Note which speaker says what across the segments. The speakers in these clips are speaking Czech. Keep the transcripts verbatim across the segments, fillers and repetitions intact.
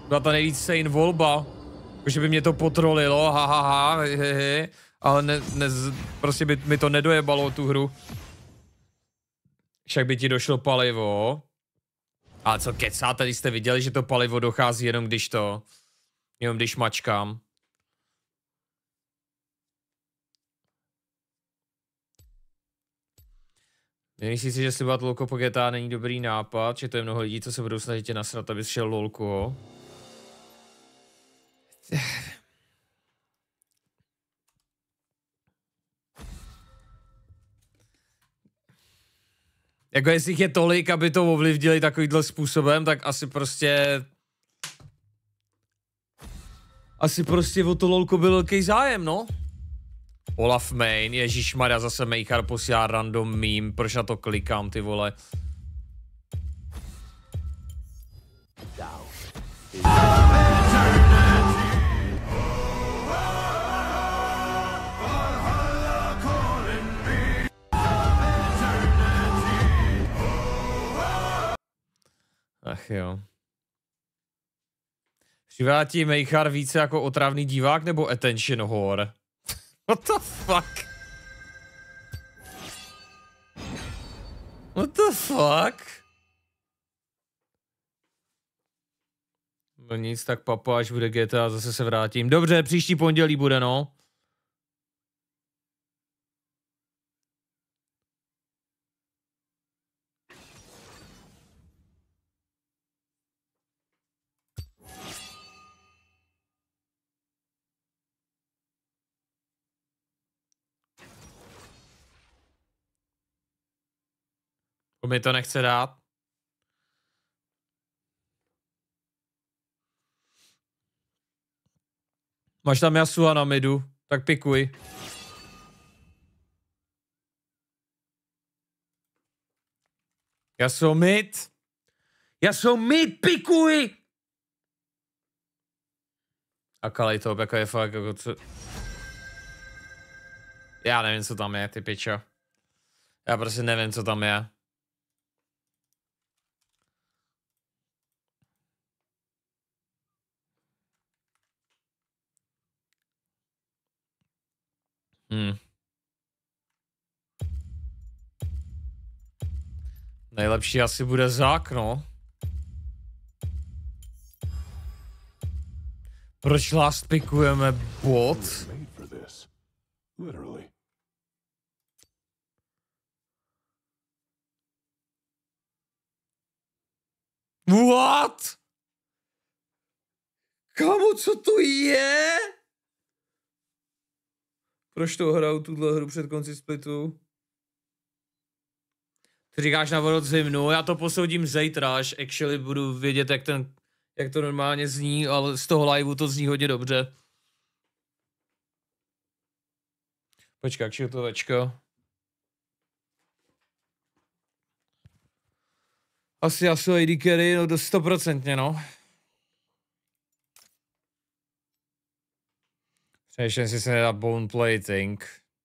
Speaker 1: Byla ta nejvíc sane volba. Že by mě to potrolilo, ha, ha, ha, he, he, ale ne, ne, prostě by mi to nedojebalo tu hru. Však by ti došlo palivo. Ale co kecá, tady jste viděli, že to palivo dochází jenom když to, jenom když mačkám. Nemyslíš si, že slibovat lolko po G T A není dobrý nápad, že to je mnoho lidí, co se budou snažit tě nasrat, abys šel lolko. Jako jestli jich je tolik, aby to ovlivnili takovýmhle způsobem, tak asi prostě... Asi prostě o to lolko byl velký zájem, no. Olaf Main, ježišmarja, zase Mejchar posílá random meme, proč na to klikám, ty vole. Ach jo. Přivátí Mejchar více jako otravný divák nebo attention whore? What the fuck? What the fuck? No nic, tak papa, až bude G T A, zase se vrátím. Dobře, příští pondělí bude, no. Mi to nechce dát. Máš tam Yasuo na midu, tak pikuj. Yasuo mid. Yasuo mid, pikuj! A Kalijtop, jako je fakt, jako co... Já nevím, co tam je, ty pičo. Já prostě nevím, co tam je. Hmm. Nejlepší asi bude Zák, no. Proč last pikujeme bot? What? Kámo, co to je? Proč to hraju tuhle hru před konci splitu? Ty říkáš na vodot zimnu, já to posoudím zítra, až actually budu vědět, jak, ten, jak to normálně zní, ale z toho liveu to zní hodně dobře. Počkej, jak to večko. Asi asi A D carry, no do stoprocentně, no. Přemýšlím si se nedá bone plating.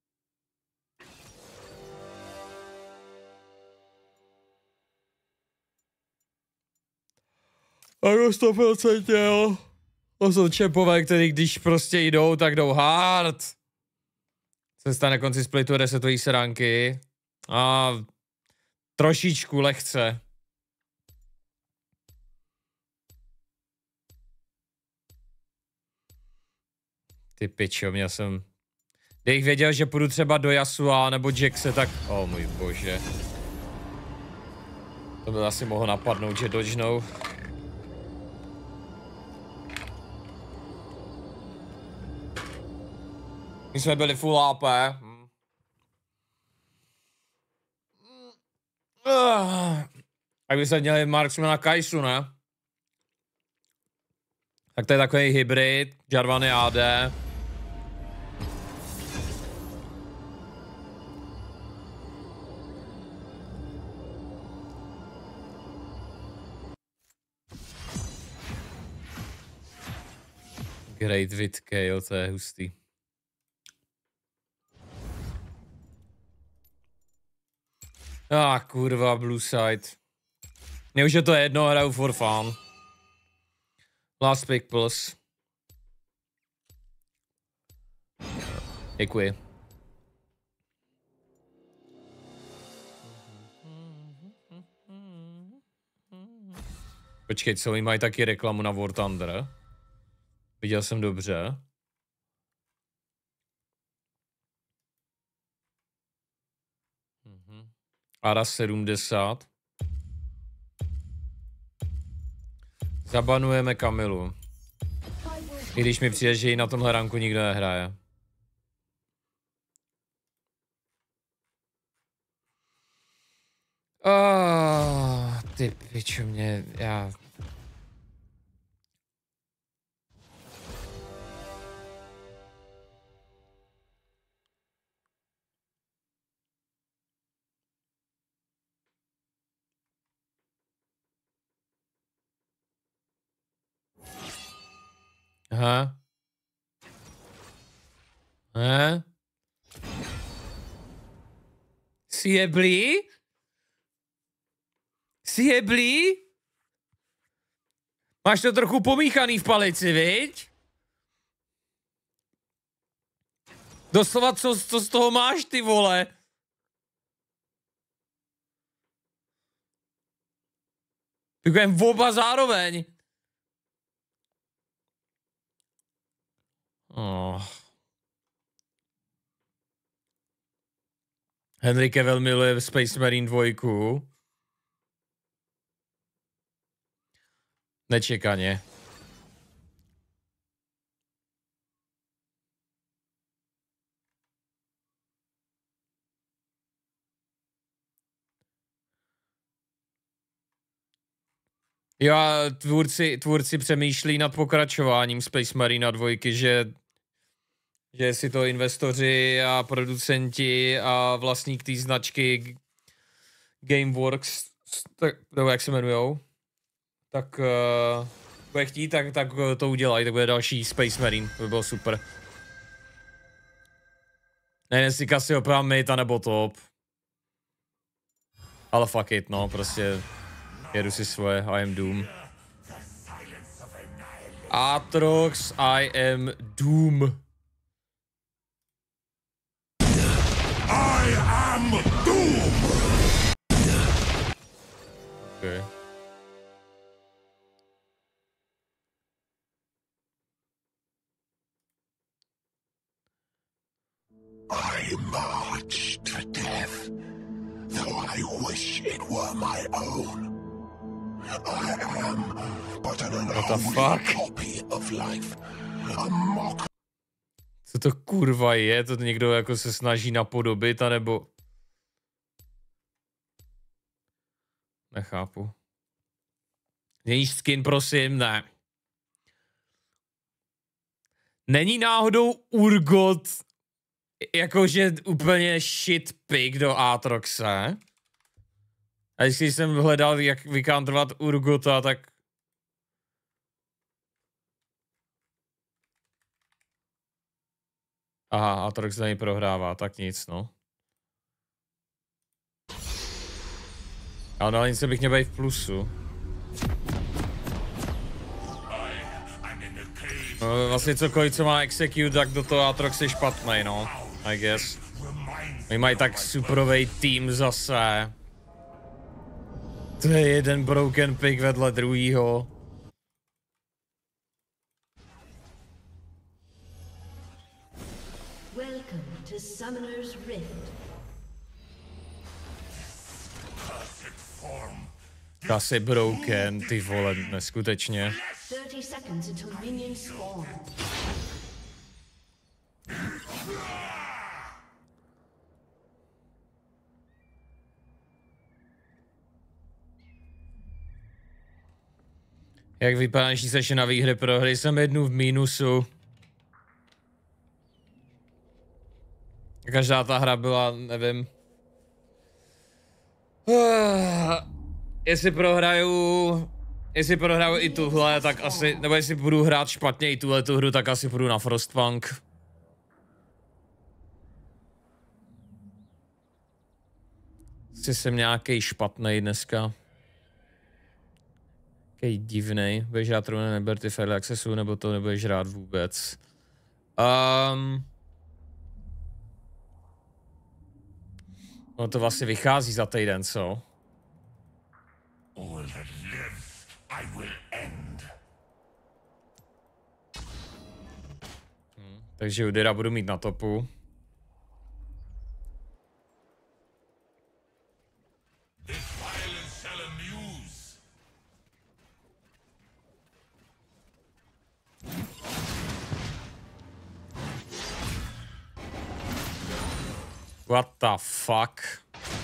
Speaker 1: Jako sto procent, jo. To jsou čepové, který když prostě jdou, tak jdou hard. Se stane konci splitu resetují se ranky. A trošičku lehce. Ty pičo, měl jsem... Kdybych věděl, že půjdu třeba do Yasua nebo Jaxe, tak... O oh, můj bože. To by asi mohlo napadnout, že dodgenou. My jsme byli full H P. Hm. Tak by se měli Marksmana Kaisu, ne? Tak to je takový hybrid, Jarvan je A D. Great with Kale, to je hustý. Ah, kurva, Blue Side. Mně už je to jedno, hraju for fun. Last pick plus. Děkuji. Počkej, co oni mají taky reklamu na War Thunder? Viděl jsem dobře. Ara sedmdesát. Zabanujeme Kamilu. I když mi přijde, že ji na tomhle ranku nikdo nehraje. Oh, ty piču mě, já... Aha. Aha. Jsi jeblý? Jsi jeblý? Máš to trochu pomíchaný v palici, viď? Doslova, co, co z toho máš, ty vole? Takovém oba zároveň. Oh. Henry Cavill miluje Space Marine dva. Nečekaně. Jo, tvůrci, tvůrci přemýšlí nad pokračováním Space Marine dva, že že si to investoři a producenti a vlastník té značky Gameworks, tak, nebo jak se jmenujou, tak uh, bude chtít, tak, tak to udělají, tak bude další Space Marine, to by bylo super. Nevím, jestli Cassiopeia Meta nebo top. Ale fuck it, no, prostě jedu si svoje, I am Doom. Aatrox, I am Doom.
Speaker 2: I am Doom!
Speaker 1: Okay.
Speaker 2: I march to death, though I wish it were my own. I am but an unholy copy of life, a mock.
Speaker 1: Co to kurva je? To někdo jako se snaží napodobit, anebo... Nechápu. Měníš skin, prosím? Ne. Není náhodou Urgot jakože úplně shit pick do Aatroxe? A když jsem hledal, jak vykantrovat Urgota, tak... Aha, Aatrox za něj prohrává, tak nic, no. Ale na lince bych měl být v plusu. No, vlastně cokoliv, co má execute, tak do toho Aatrox je špatnej, no. I guess. Oni mají tak superovej tým zase. To je jeden broken pick vedle druhýho.
Speaker 3: Welcome to Summoner's Rift.
Speaker 1: Asi broken, ty vole, neskutečně.
Speaker 3: thirty seconds until minions spawn.
Speaker 1: Jak vypadá naší session na výhry pro hry? Jsem jednu v mínusu. Každá ta hra byla, nevím. Uh, jestli prohraju, jestli prohraju i tuhle, tak asi, nebo jestli budu hrát špatně i tuhle tu hru, tak asi půjdu na Frostpunk. Asi jsem nějaký špatnej dneska. Jaký divnej. Budeš rád rovně neber ty fairly accessu, nebo to nebudeš rád vůbec. Um, no to vlastně vychází za týden, co?
Speaker 2: All that lives, I will end.
Speaker 1: Hmm, takže Udira budu mít na topu. What the fuck?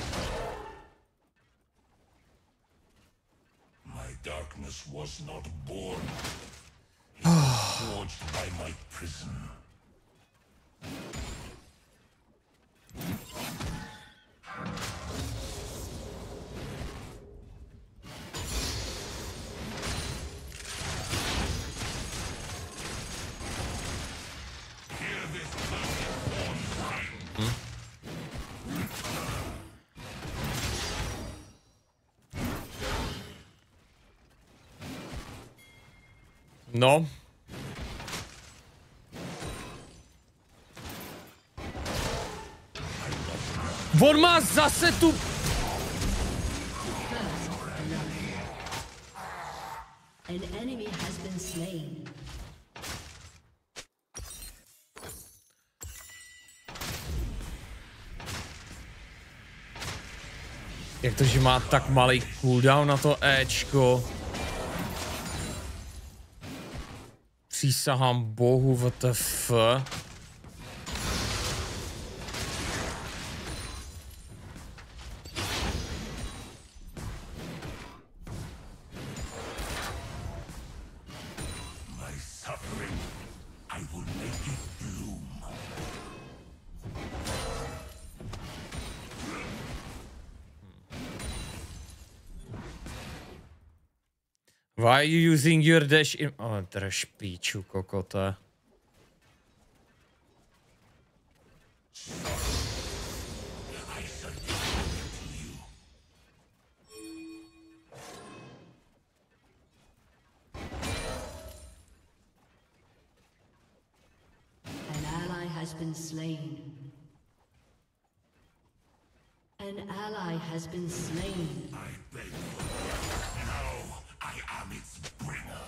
Speaker 2: My darkness was not born. It was forged by my prison.
Speaker 1: No. On má zase tu...
Speaker 3: An enemy has been slain.
Speaker 1: Jak to, že má tak malý cooldown na to Ečko? Přísahám bohu, W T F. Why are you using your dash in... Oh, drž píču, kokote.
Speaker 3: An ally has been slain. An ally has been slain.
Speaker 2: I beg for it. Now I am its bringer.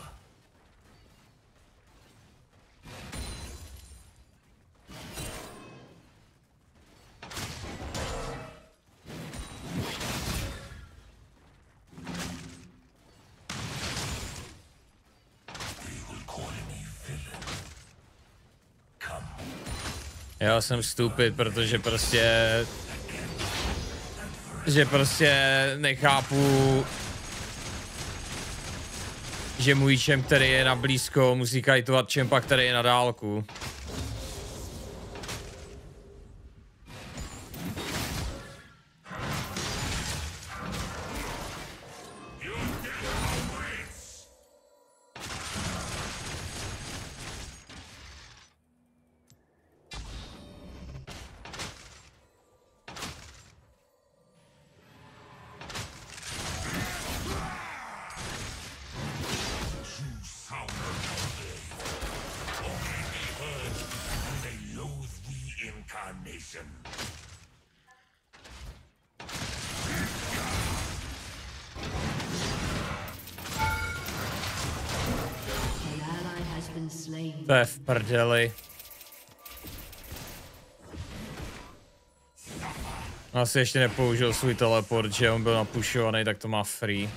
Speaker 2: They will call me villain. Come.
Speaker 1: Já jsem stupid, protože prostě... Že prostě nechápu, že můj čemp, který je na blízko, musí kajtovat čempa, který je na dálku. To je v prdeli. Asi ještě nepoužil svůj teleport, že on byl napušovaný, tak to má free.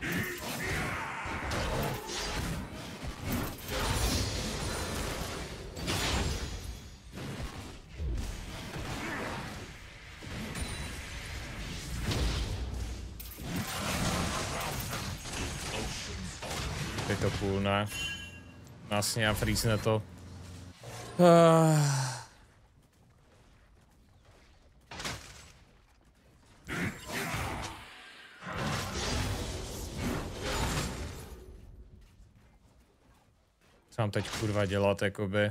Speaker 1: Je to půl, ne? Vlastně a freezne to. Uh. Co mám teď kurva dělat, jakoby?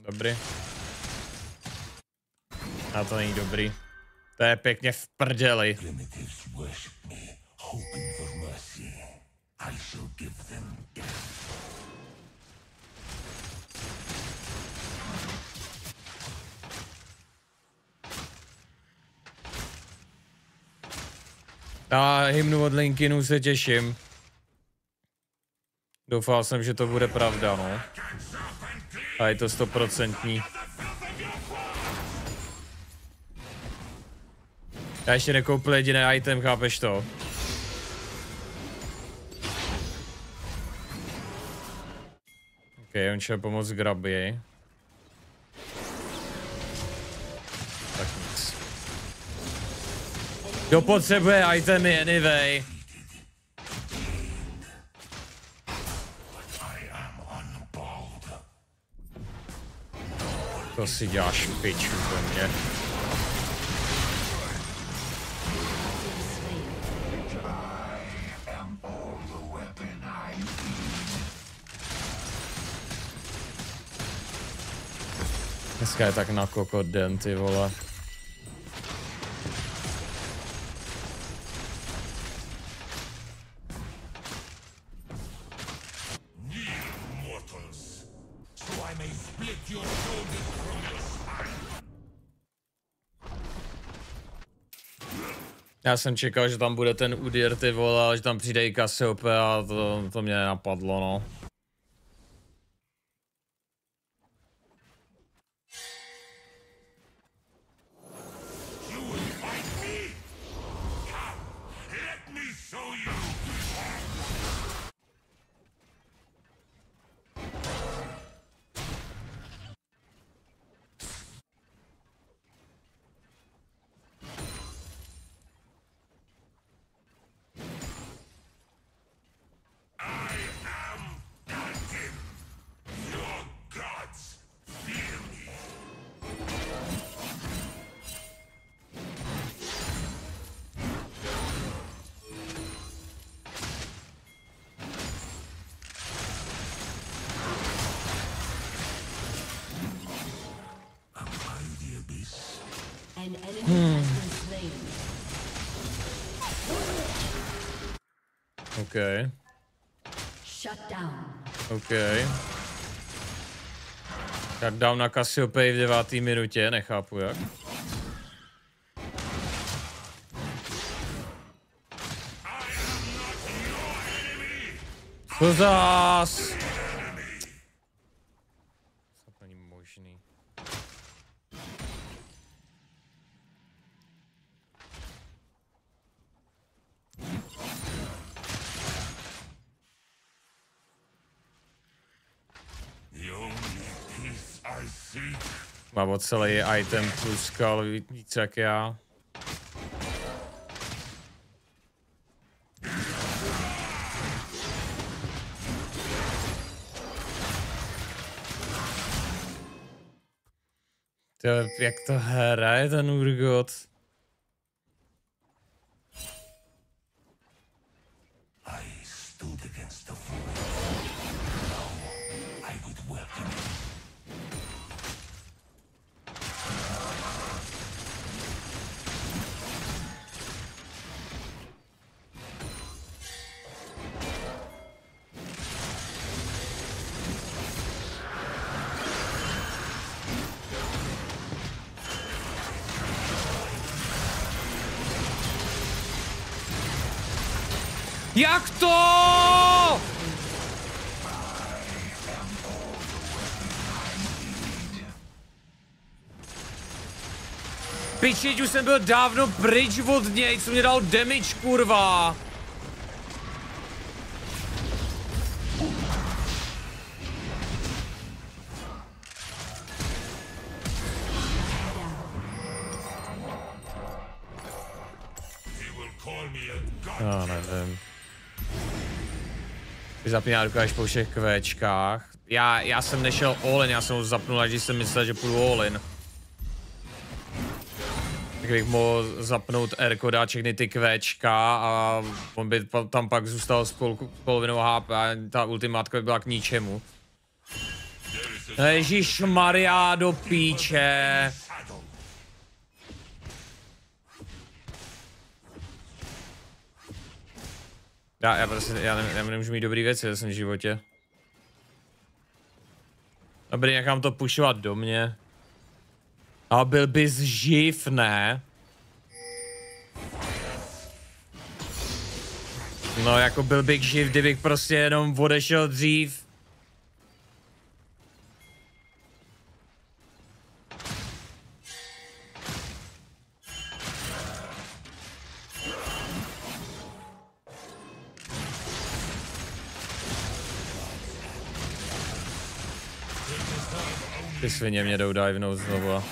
Speaker 1: Dobrý. A to není dobrý. To je pěkně v prdeli. Na hymnu od Linkinu se těším. Doufal jsem, že to bude pravda, no. A je to stoprocentní. Já ještě nekoupil jediný item, chápeš to? Ok, on šel pomoct Grabby. Tak nic. Kdo potřebuje itemy anyway? To si děláš piču do mě. Dneska je tak na kokoden, ty vole. Já jsem čekal, že tam bude ten Udyr, ty vole, že tam přijde i Cassiopeia a to, to mě nenapadlo, no. Hmm. OK. OK. Tak dám na Cassiopeii v deváté minutě, nechápu jak. Co zás? To není možný. Má o celý item plus skal víc jak já. To, jak to hraje ten Urgot? Jak to? Pičiť, už jsem byl dávno pryč od něj, co mě dal damage, kurva. Já nevím. Zapíná ruku až po všech kvéčkách. Já, já jsem nešel all in, já jsem ho zapnul, až když jsem myslel, že půjdu all in. Tak bych mohl zapnout R-ko, dát všechny ty kvéčka a on by tam pak zůstal s, pol, s polovinou H P a ta ultimátka by byla k ničemu. Ježišmarja, do píče. Já, já prostě, já, ne, já nemůžu mít dobrý věci ve svém životě. Dobrý, nechám to pušovat do mě. A byl bys živ, ne? No jako byl bych živ, kdybych prostě jenom odešel dřív. Ty svině mě jdou divenout znovu.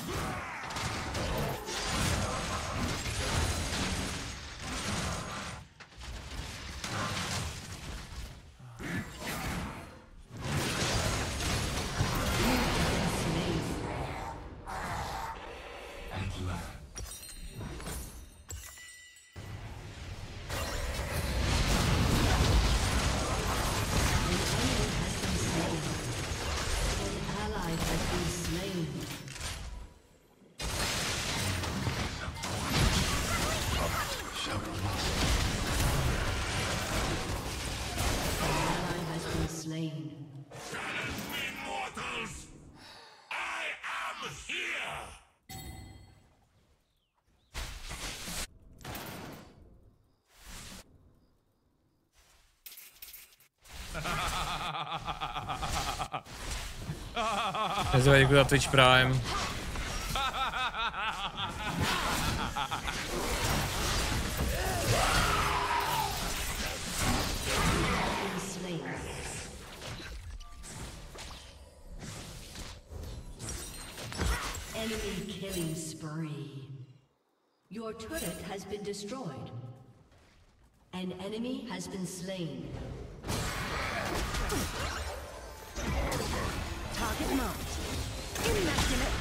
Speaker 1: Děkuji za Twitch Prime.
Speaker 3: Enemy killing spree. Your turret has been destroyed. An enemy has been slain. Target marked. Immaculate.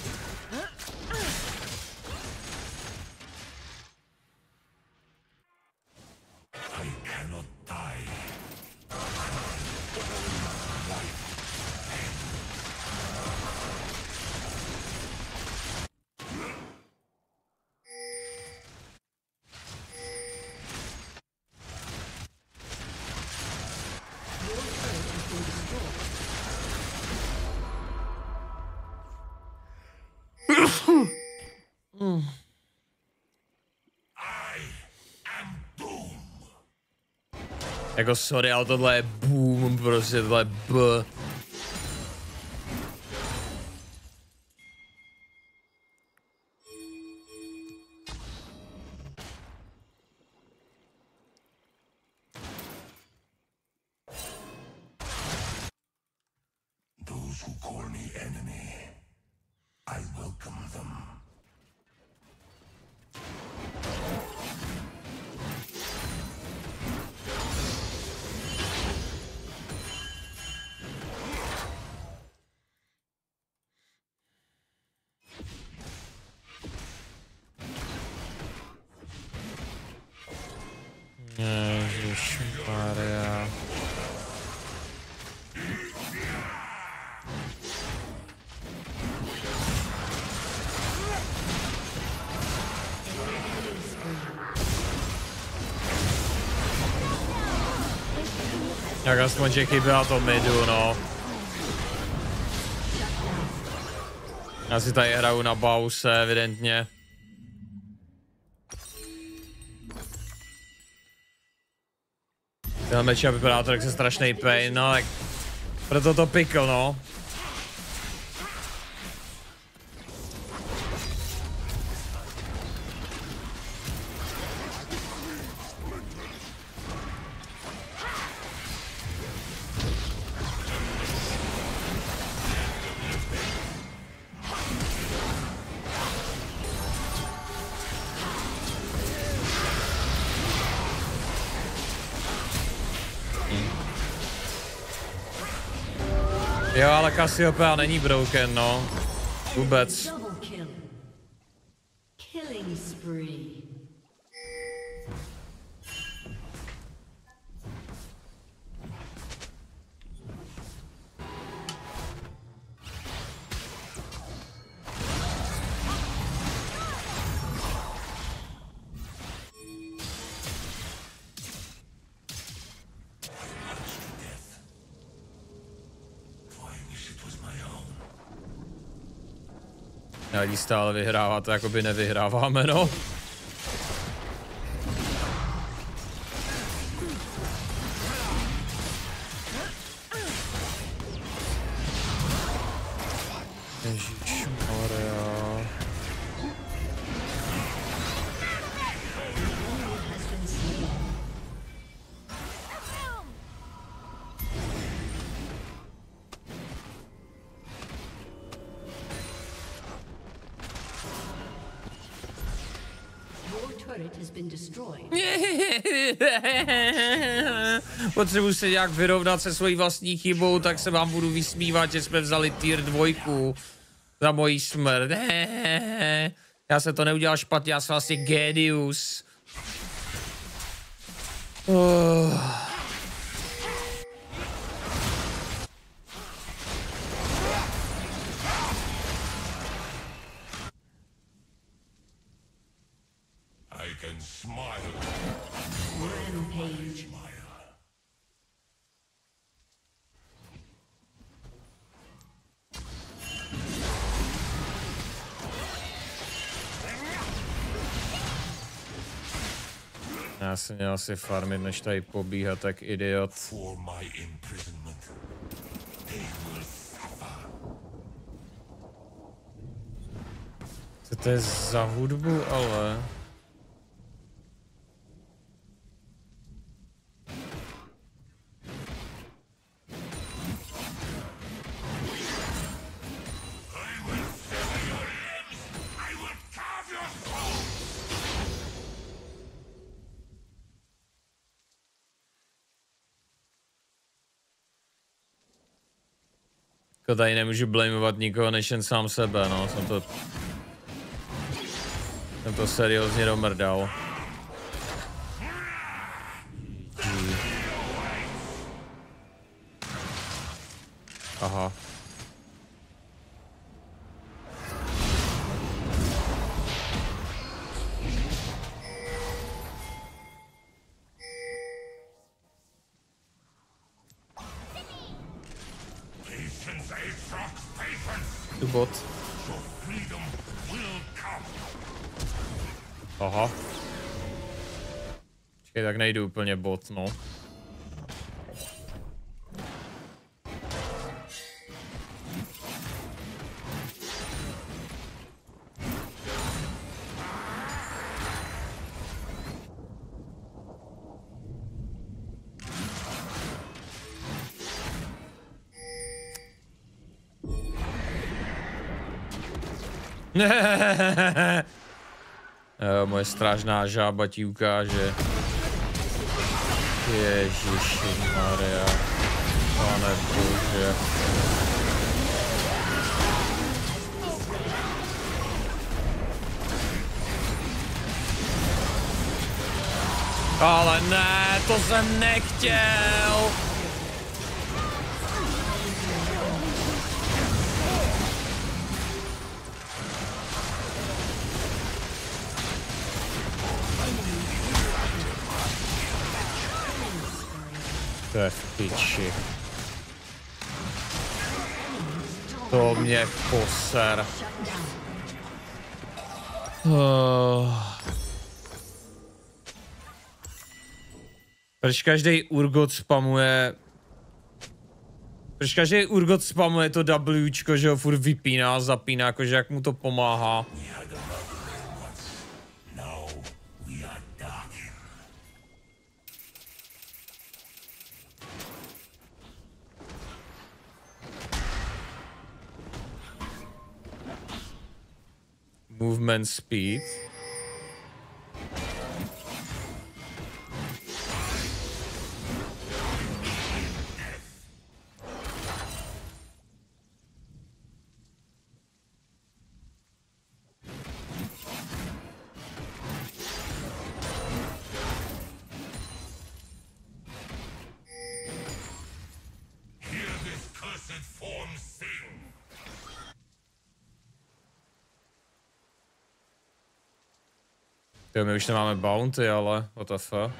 Speaker 2: I cannot die.
Speaker 1: Jako sorry, ale tohle je boom, prostě tohle je b.
Speaker 2: Those who call me enemy, I welcome them.
Speaker 1: Ježišmarja. Jak aspoň, že chyběla to midu, no. Já si tady hraju na bause, evidentně. Ten matchup vypadá to, jak se strašný pain, no tak proto to pikl, no. Jo, ale Cassiopeia není broken, no. Vůbec.
Speaker 3: Double kill. Killing spree.
Speaker 1: Nevadí, stále vyhrávat, to jakoby nevyhráváme, no. Ježišmarja. Potřebuji se nějak vyrovnat se svojí vlastní chybou, tak se vám budu vysmívat, že jsme vzali tier dvojku za mojí smrt. Já se to neudělal špatně, já jsem vlastně genius. Oh. Já jsem měl asi farmit, než tady pobíhat, tak idiot. Co to je za hudbu, ale? Tady nemůžu blameovat nikoho než jen sám sebe, no, jsem to... Jsem to seriózně domrdal. Hmm. Aha. Tu bot. Aha. Počkej, tak nejdu úplně bot, no. Jo, moje strážná žába ti ukáže. Ježišmarja. Pane bože. Ale ne, to jsem nechtěl. To je v piči. To mě poser. Oh. Proč každý Urgot spamuje... Proč každý Urgot spamuje to Wčko, že ho furt vypíná, zapíná, jakože jak mu to pomáhá. Movement speed. Jo, my už nemáme bounty, ale what the fuck.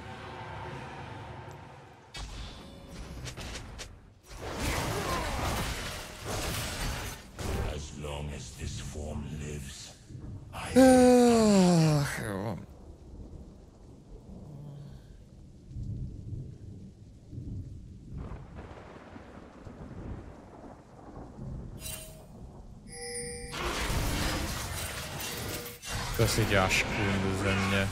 Speaker 2: as this form lives, I
Speaker 1: Ach, jo. To si děláš kundu ze mě.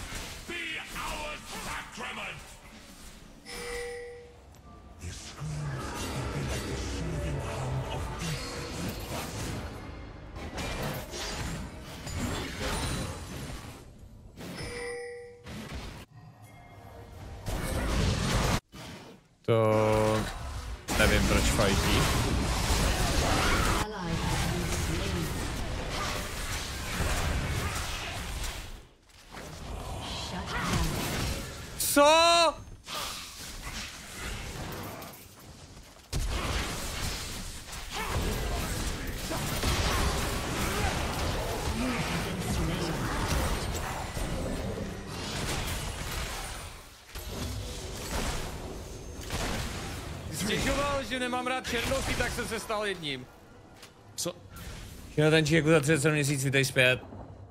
Speaker 1: To nevím, proč fajtí. Co? Stěžoval, že nemám rád černochy, tak jsem se stal jedním. Co? Šino ten čík za třicet sedm měsíc, vítej zpět.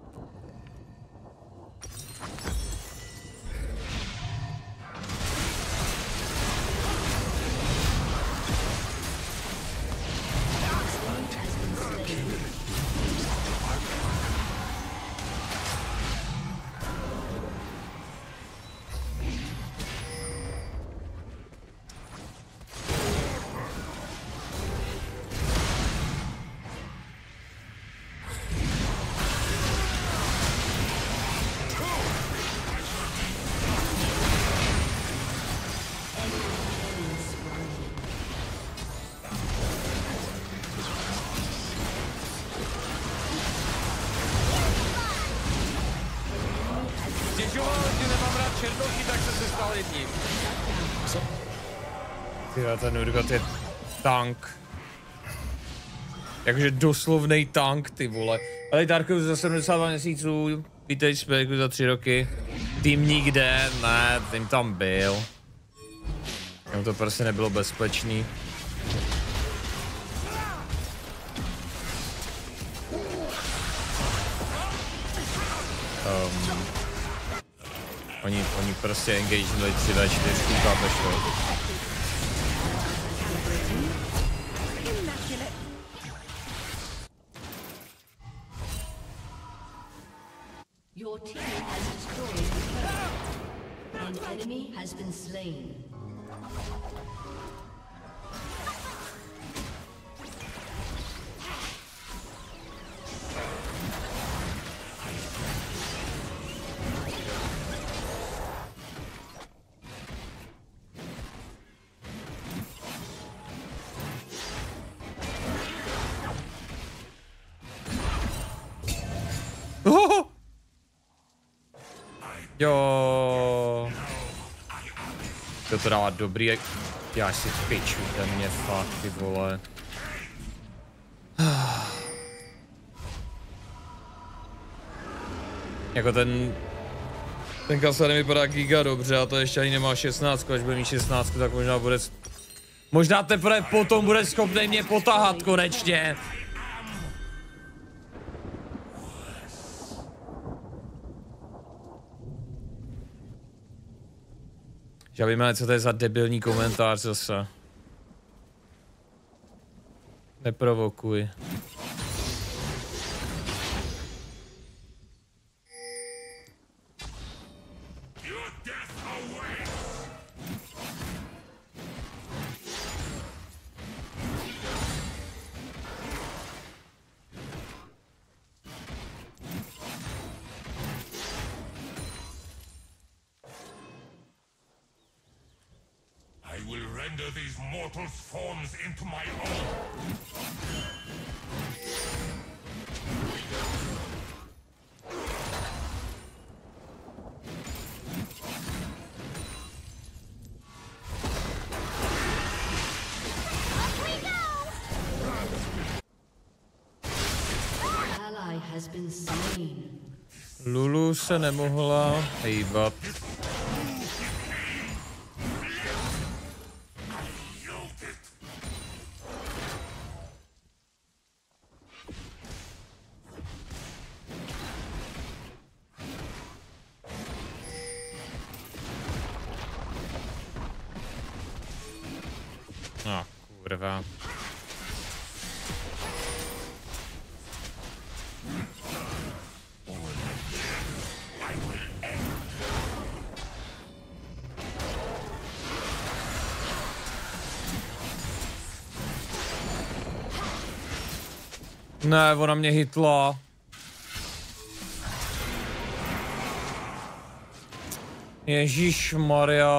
Speaker 1: Ten Urgot je tank. Jakože doslovnej tank, ty vole. Ale Darko za sedmdesát dva měsíců, vítej zpět za tři roky. Tým nikde, ne, tým tam byl. Jenom to prostě nebylo bezpečný. Um, oni, oni prostě engage tři ve čtyři, chápeš to?
Speaker 3: Your team has destroyed the turret. An enemy has been slain.
Speaker 1: Oh! Jo. To to dává dobrý, já si piču, ten mě fakt, ty vole. Jako ten... Ten kasa nevypadá giga dobře a to ještě ani nemá šestnáct, až bude mít šestnáct, tak možná bude... Možná teprve potom bude schopný mě potahat konečně. Já vím, co to je za debilní komentář zase. Neprovokuj.
Speaker 2: These mortals' forms into my own.
Speaker 3: Ally has been slain.
Speaker 1: Lulu se nemohla hejbat. Kurva. Ne, ona mě hitla. Ježišmarja.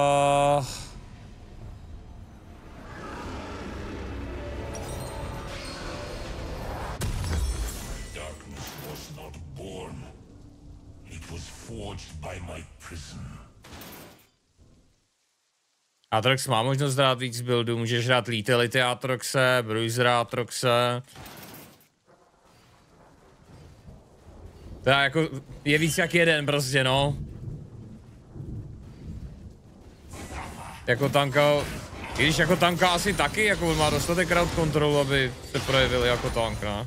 Speaker 2: Darkness was not born. It was forged by my prison.
Speaker 1: Aatrox má možnost dát víc buildů, můžeš dát Lethality Aatroxe, Bruiser Aatroxe. To je jako, je víc jak jeden prostě, no. Jako tanka, i když jako tanka asi taky, jako on má dostatek crowd control, aby se projevil jako tank, ne?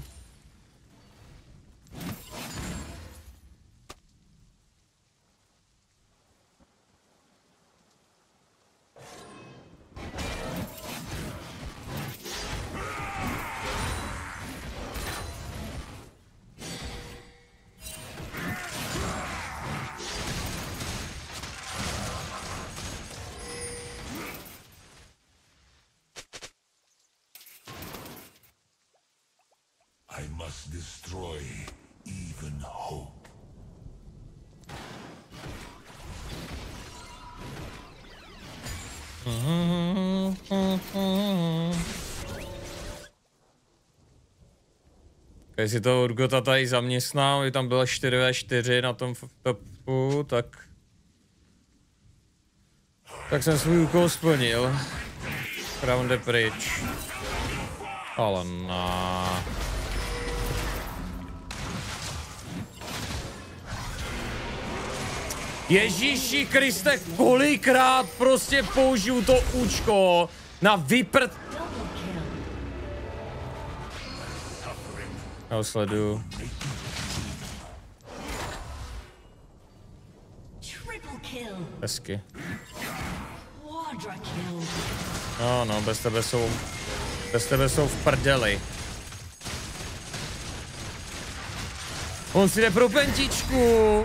Speaker 2: I must destroy even hope.
Speaker 1: Když si to Urgota tady zaměstnal, by tam bylo čtyři na čtyři na tom topu, tak... Tak jsem svůj úkol splnil. Round je pryč. Ale na. Ježíši Kriste, kolikrát prostě použiju to účko na vyprt... Já ho sleduju. Hezky. No, no, bez tebe jsou... Bez tebe jsou v prdeli. On si jde pro pentičku.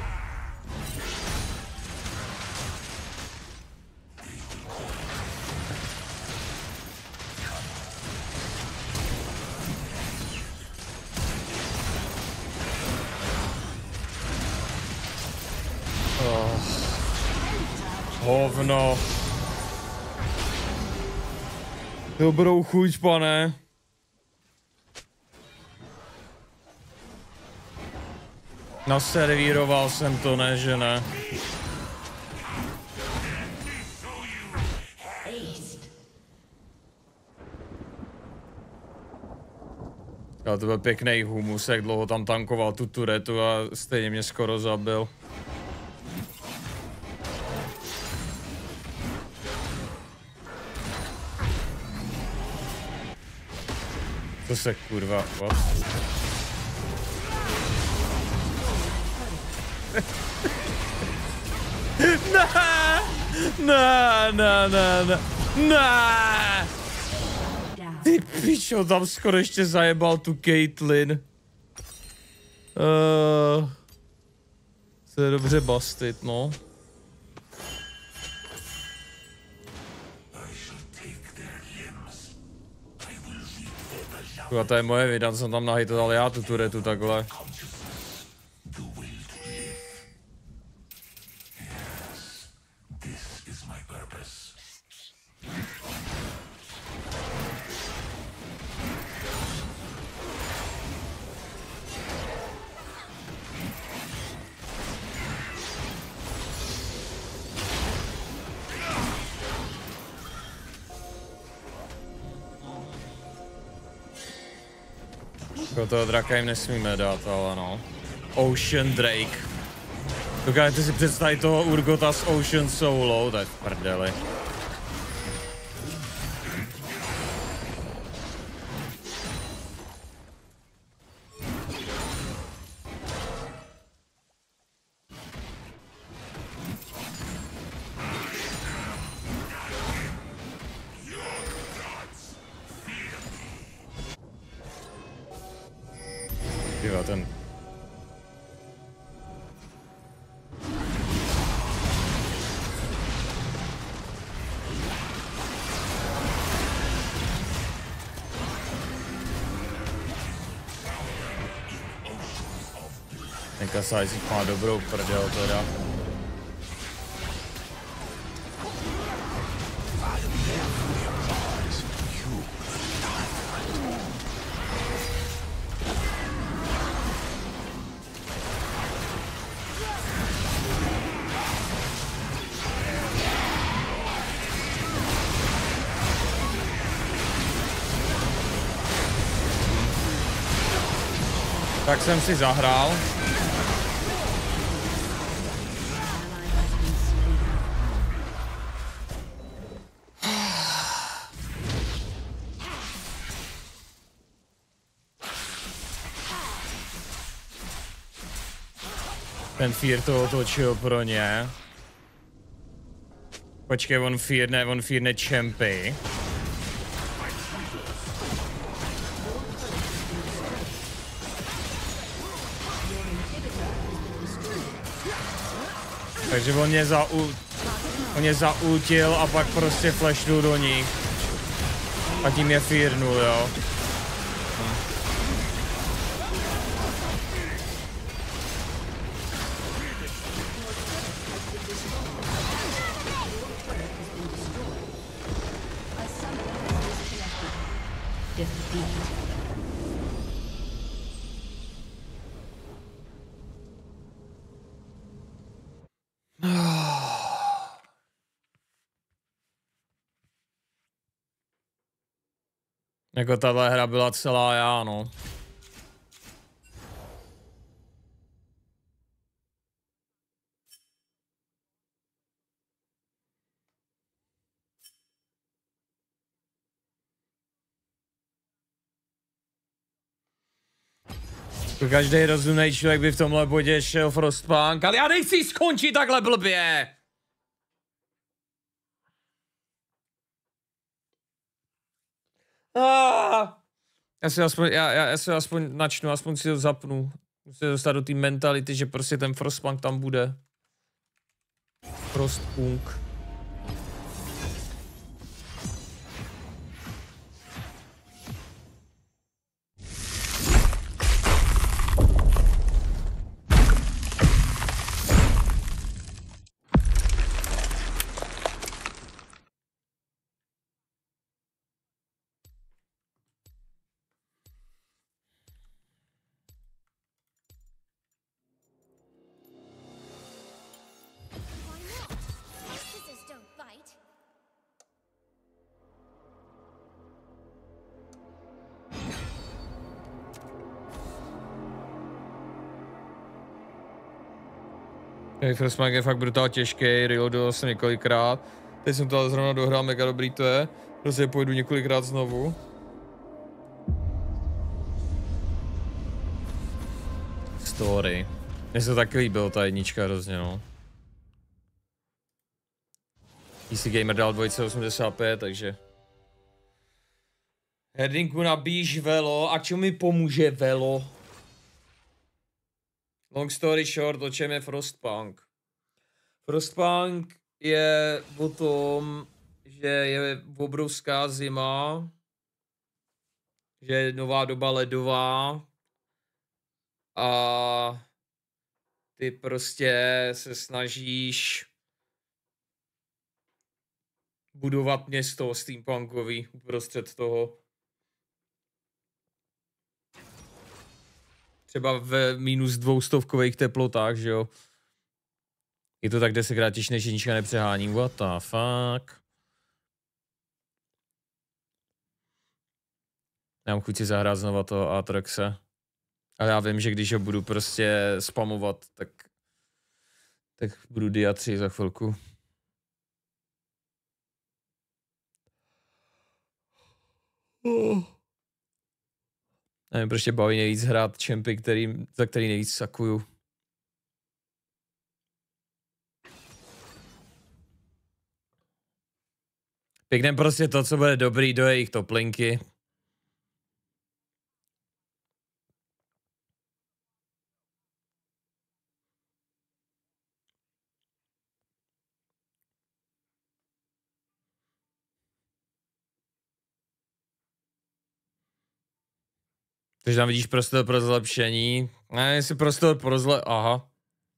Speaker 1: Oh. Hovno. Dobrou chuť, pane. Naservíroval jsem to, ne, že ne. Ale to byl pěkný humus, jak dlouho tam tankoval tu turetu a stejně mě skoro zabil. To se kurva, what? Ne, ne, ne, ne, ne, ne. Ty pičo, tam skoro ještě zajebal tu Caitlyn. Uh, to je dobře bastit, no. A to je moje vida, jsem tam nahitoval já tu turetu takhle. Toho draka jim nesmíme dát, ale no. Ocean Drake. Dokážete si představit toho Urgota s Ocean Soulou, to je v prdeli. Tyva, ten... Ten Kasai si má dobrou prdel teda. Tak jsem si zahrál. Ten Fear to otočil pro ně. Počkej, on Fear ne, on Fear ne Champy. Takže on mě, zau, on mě zaútil a pak prostě flashnul do nich. A tím je fearnul, jo. Hm. Jako tahle hra byla celá já, no. Každý rozumný člověk by v tomhle bodě šel Frostpunk, ale já nechci skončit takhle blbě! Ah. Já si aspoň, já, já, já si aspoň načnu, aspoň si to zapnu. Musím dostat do té mentality, že prostě ten Frostpunk tam bude. Frostpunk. Frostpunk je fakt brutál těžký, Rio dojel jsem několikrát. Teď jsem to zrovna dohrál, mega dobrý to je. Prostě pojdu několikrát znovu. Story. Mně se to taky líbilo, ta jednička hrozně, no. P C Gamer dal dvojce osmdesát pět, takže... Herdinku nabíž velo, a čemu mi pomůže velo? Long story short, o čem je Frostpunk? Frostpunk je o tom, že je obrovská zima, že je nová doba ledová a ty prostě se snažíš budovat město steampunkový uprostřed toho. Třeba v minus dvoustovkových teplotách, že jo. Je to tak desetkrát těžší než jednička, nepřeháním. What the fuck? Já mám chuť si zahrát znova toho Atroxe. Ale já vím, že když ho budu prostě spamovat, tak... Tak budu dia tři za chvilku. Oh. A mě prostě baví nejvíc hrát čempy, který, za který nejvíc sakuju. Pěkně prostě to, co bude dobrý do jejich toplinky. Takže tam vidíš prostor pro zlepšení. Ne, jestli prostor pro zle... Aha.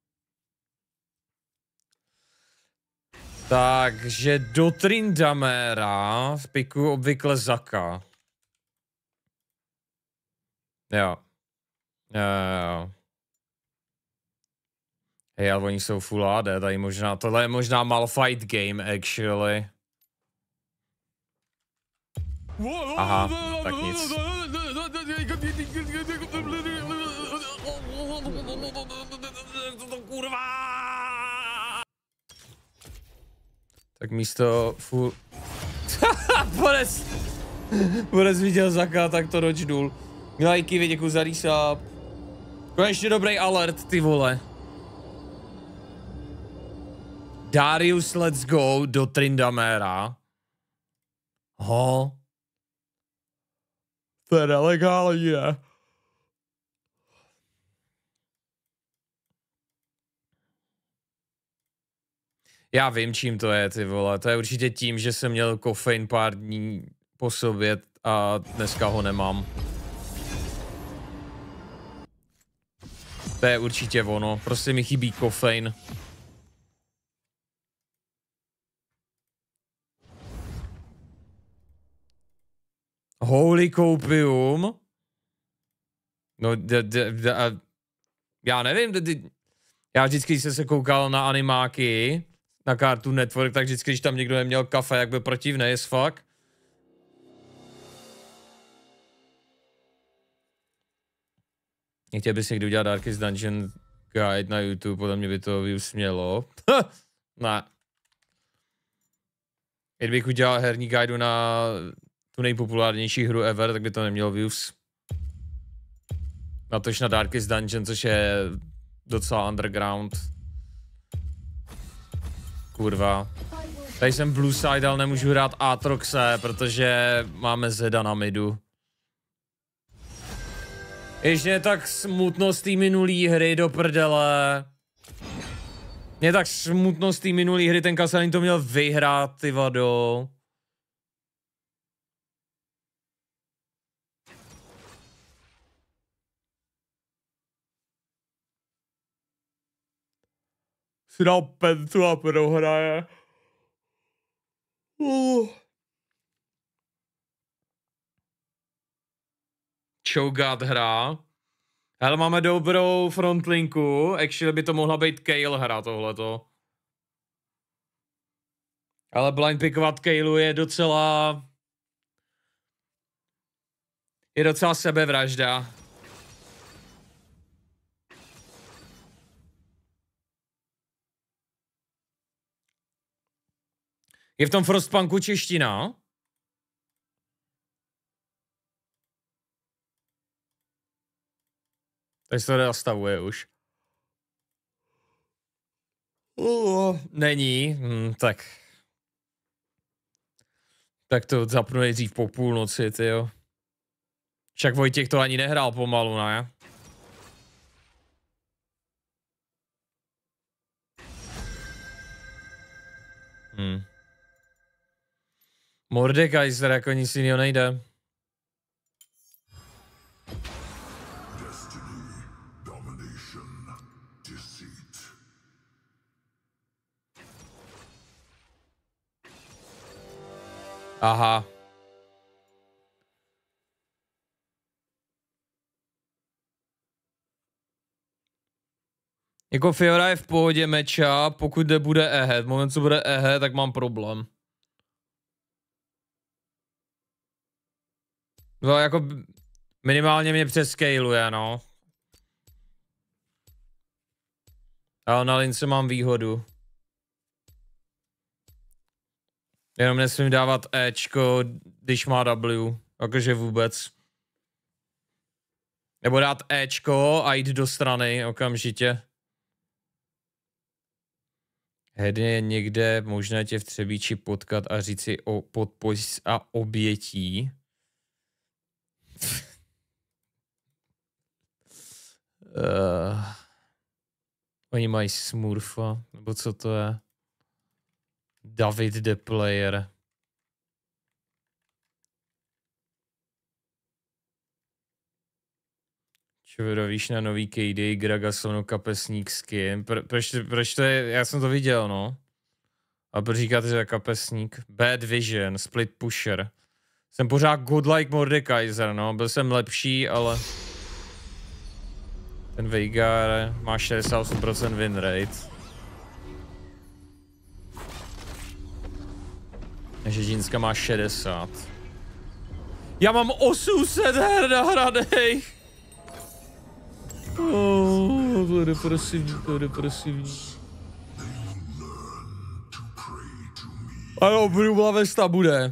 Speaker 1: Takže do Tryndamera v piku obvykle Zaka. Jo. Jo, jo. Hej, ale oni jsou full A D, tady možná, tohle je možná malfight game, actually. Aha, tak nic. Tak místo full... Borec! Borec viděl Zaka, tak to ročnul. Milajky, děkuji za resub. Konečně dobrý alert, ty vole. Darius, let's go do Tryndamera. Ho. To je nelegální, ne? Já vím, čím to je, ty vole. To je určitě tím, že jsem měl kofein pár dní po sobě a dneska ho nemám. To je určitě ono. Prostě mi chybí kofein. Holy copium. No, d, d, d, a, já nevím, d, d, já vždycky, když jsem se koukal na animáky, na Cartoon Network, tak vždycky, když tam někdo neměl kafe, jak byl protivný, jest fuck. Nechtěl bys někdy udělat Darkest Dungeon guide na YouTube, podle mě by to views mělo. Ne. Kdybych udělal herní guidu na tu nejpopulárnější hru ever, tak by to nemělo views. Natož na Darkest Dungeon, což je docela underground. Kurva. Tady jsem Blue Side, ale nemůžu hrát Aatroxe, protože máme Zeda na midu. Ještě tak smutno z té minulý hry do prdele. Mě tak smutno z té minulý hry, ten Kasanin to měl vyhrát, ty vado. Si dal pentu a prohraje. Uh. Cho'Gath hra. Hele, máme dobrou frontlinku. Actually by to mohla být Kayle hra tohleto. Ale blind pickovat Kaylu je docela... Je docela sebevražda. Je v tom Frostpunku čeština? Teď se to nastavuje už. Uh, není, hmm, tak. Tak to zapnu nejdřív po půlnoci, tyjo. Však Vojtěch to ani nehrál pomalu, ne? Hmm. Mordekaiser jako nic jiného nejde. Aha. Jako Fiora je v pohodě meča, pokud nebude Ehe. V moment, co bude Ehe, tak mám problém. No, jako minimálně mě přescaluje, no. Ale na lince mám výhodu. Jenom nesmím dávat Ečko, když má W. Jakože vůbec. Nebo dát Ečko a jít do strany okamžitě. Hedně je někde možné tě v Třebíči potkat a říct si o podpis a obětí. uh, oni mají Smurfa, nebo co to je? David the Player. Čevedo, víš na nový K D, Gragasonu kapesník skin. Pro, proč, proč to je, já jsem to viděl, no. A proč říkáte, že je kapesník? Bad Vision, Split Pusher. Jsem pořád godlike Mordekaiser, no. Byl jsem lepší, ale... Ten Veigar má šedesát osm procent win rate. Takže Džínska má šedesát. Já mám osm set her nahraných! Oh, to je depresivní, to je depresivní. Ano, Brumblevesta bude.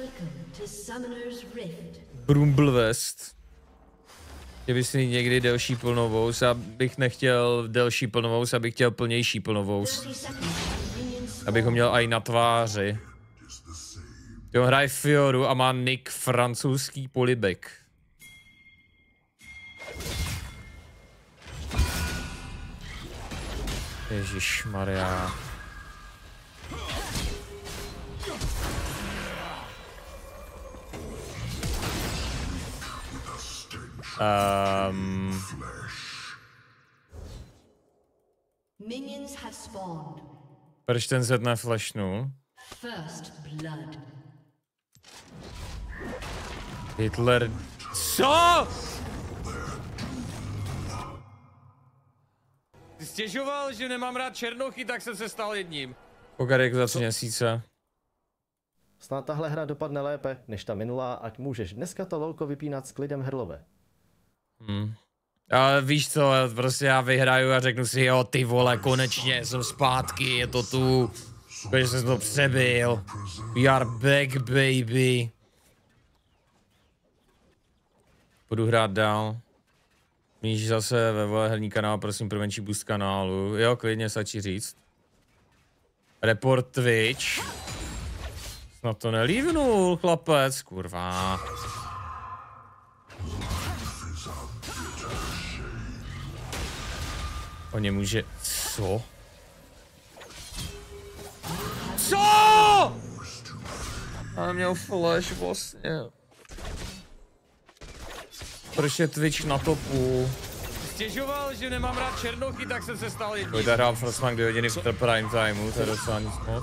Speaker 1: Brumblevest. Kdyby si někdy delší plnovous, já bych nechtěl delší plnovous, abych chtěl plnější plnovous. Abych ho měl i na tváři. On hraje Fioru a má nick francouzský polibek. Ježišmarja. Um. Proč ten set neflashnul? Hitler... Co? Ty stěžoval, že nemám rád černochy, tak jsem se stal jedním. Pogadek za tři měsíce.
Speaker 4: Snad tahle hra dopadne lépe než ta minulá, ať můžeš dneska to lolko vypínat s klidem Herlové.
Speaker 1: Hmm. Ale víš co, prostě já vyhraju a řeknu si, jo, ty vole, konečně jsem zpátky, je to tu. Protože jsem to přebil. We are back, baby. Budu hrát dál. Míš zase ve vole herní kanál, prosím pro menší boost kanálu. Jo, klidně stačí říct. Report Twitch. Snad to nelívnul, chlapec, kurva. On nemůže... Co? Co? Ale měl flash vlastně. Proč je Twitch na topu? Stěžoval, že nemám rád černochy, tak jsem se stal jedním. Pojďte hrát Frostpunk dvě hodiny v prime timeu, to je docela nic moc.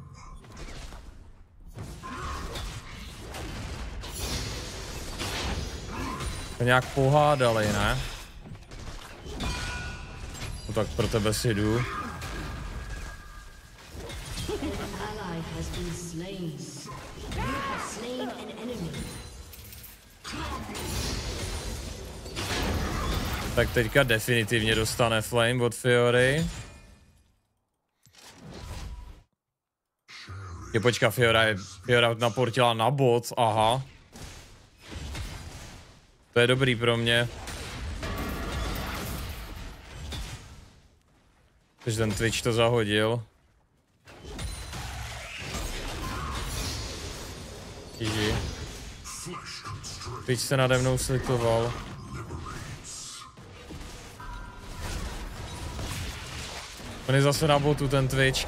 Speaker 1: To nějak pohádali, ne? No tak pro tebe si jdu. Tak teďka definitivně dostane flame od Fiory. Je počka, Fiora je, Fiora naportila na bot, aha. To je dobrý pro mě. Takže ten Twitch to zahodil. Čiži. Twitch se nade mnou slitoval. On je zase na botu, ten Twitch.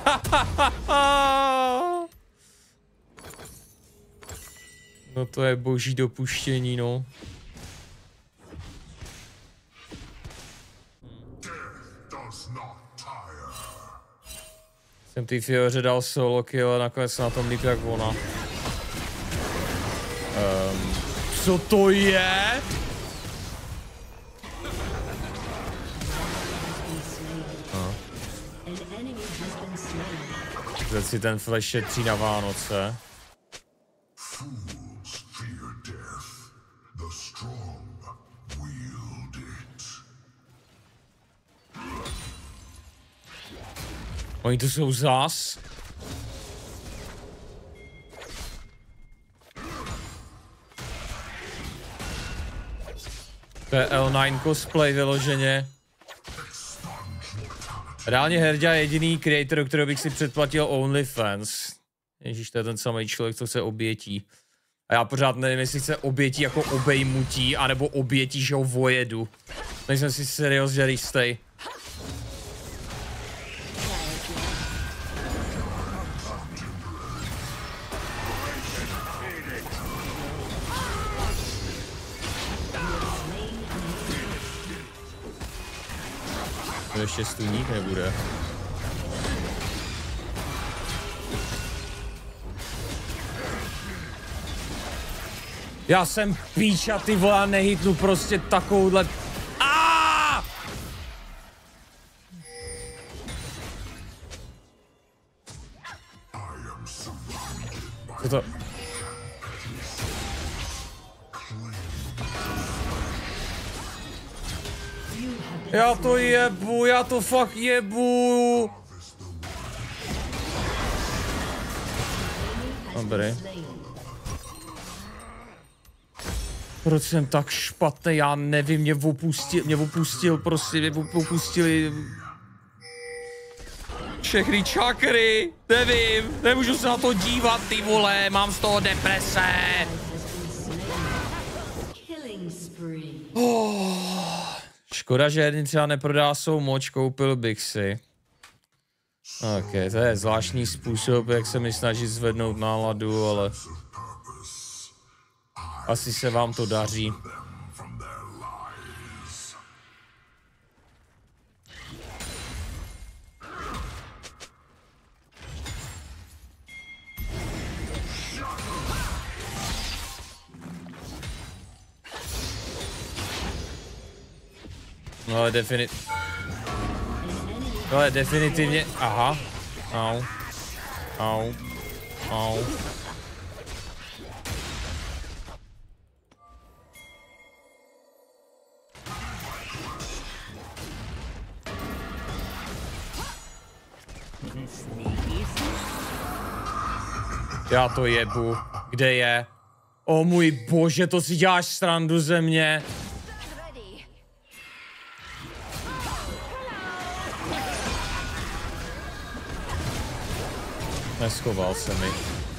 Speaker 1: No to je boží dopuštění, no. Jsem tý Fioře dal solo kill a nakonec na tom líp jak ona. Um, co to je? Zde si ten flash šetří na Vánoce. Oni tu jsou zas. To je L nine cosplay vyloženě. Reálně Herďa je jediný creator, kterého bych si předplatil OnlyFans. Ježíš, to je ten samý člověk, co se obětí. A já pořád nevím, jestli se obětí jako obejmutí, anebo obětí, že ho vojedu. Nejsem si seriózně jistý. To ještě stůník nebude. Já jsem píča, ty vole, nehitnu prostě takovouhle... Aaaa! Co to? Já to jebu, já to fakt jebu. Dobrý. Proč jsem tak špatný, já nevím, mě opustil, mě opustil prostě, mě opustili všechny čakry, nevím, nemůžu se na to dívat, ty vole, mám z toho deprese. Oh, škoda, že jedný třeba neprodá svou moč, koupil bych si. Ok, to je zvláštní způsob, jak se mi snaží zvednout náladu, ale... Asi se vám to daří. No ale definit... No ale definitivně... Aha. Au. Au. Au. Já to jebu. Kde je? O můj bože, to si děláš srandu ze mě. Neschoval se mi.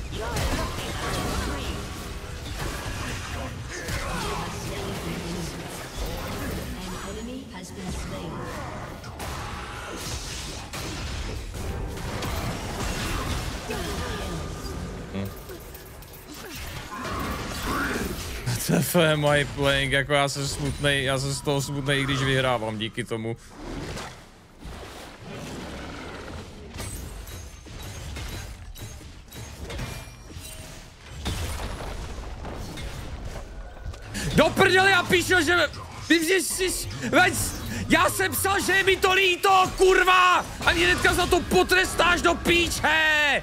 Speaker 1: F M I playing, jako já jsem smutnej, já jsem z toho smutnej, i když vyhrávám díky tomu. Do prdele, já píšu, že... Ty jsi... Já jsem psal, že je mi to líto, kurva! A mě hnedka za to potrestáš do píče!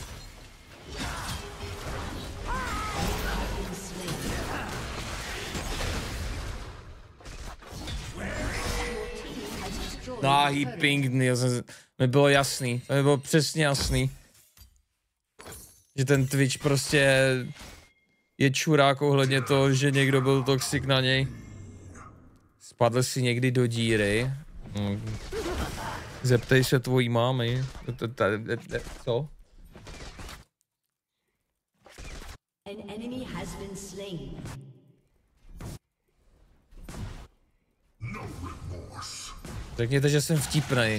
Speaker 1: Náhý ping, mi bylo jasný, mi bylo přesně jasný, že ten Twitch prostě je čurák ohledně toho, že někdo byl toxic na něj. Spadl si někdy do díry. Zeptej se tvojí mámy. Co? An enemy has been slain. Řekněte, že jsem vtipnej.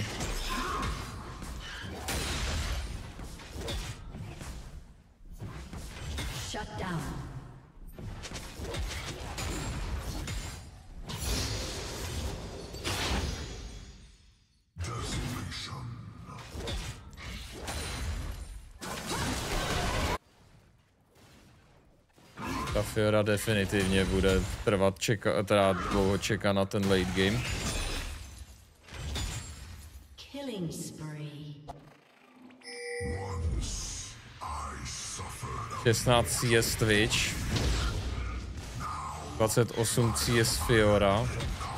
Speaker 1: Shut down. Ta Fiora definitivně bude trvat, čeka, teda dlouho čeká na ten late game. šestnáct C S Twitch, dvacet osm C S Fiora.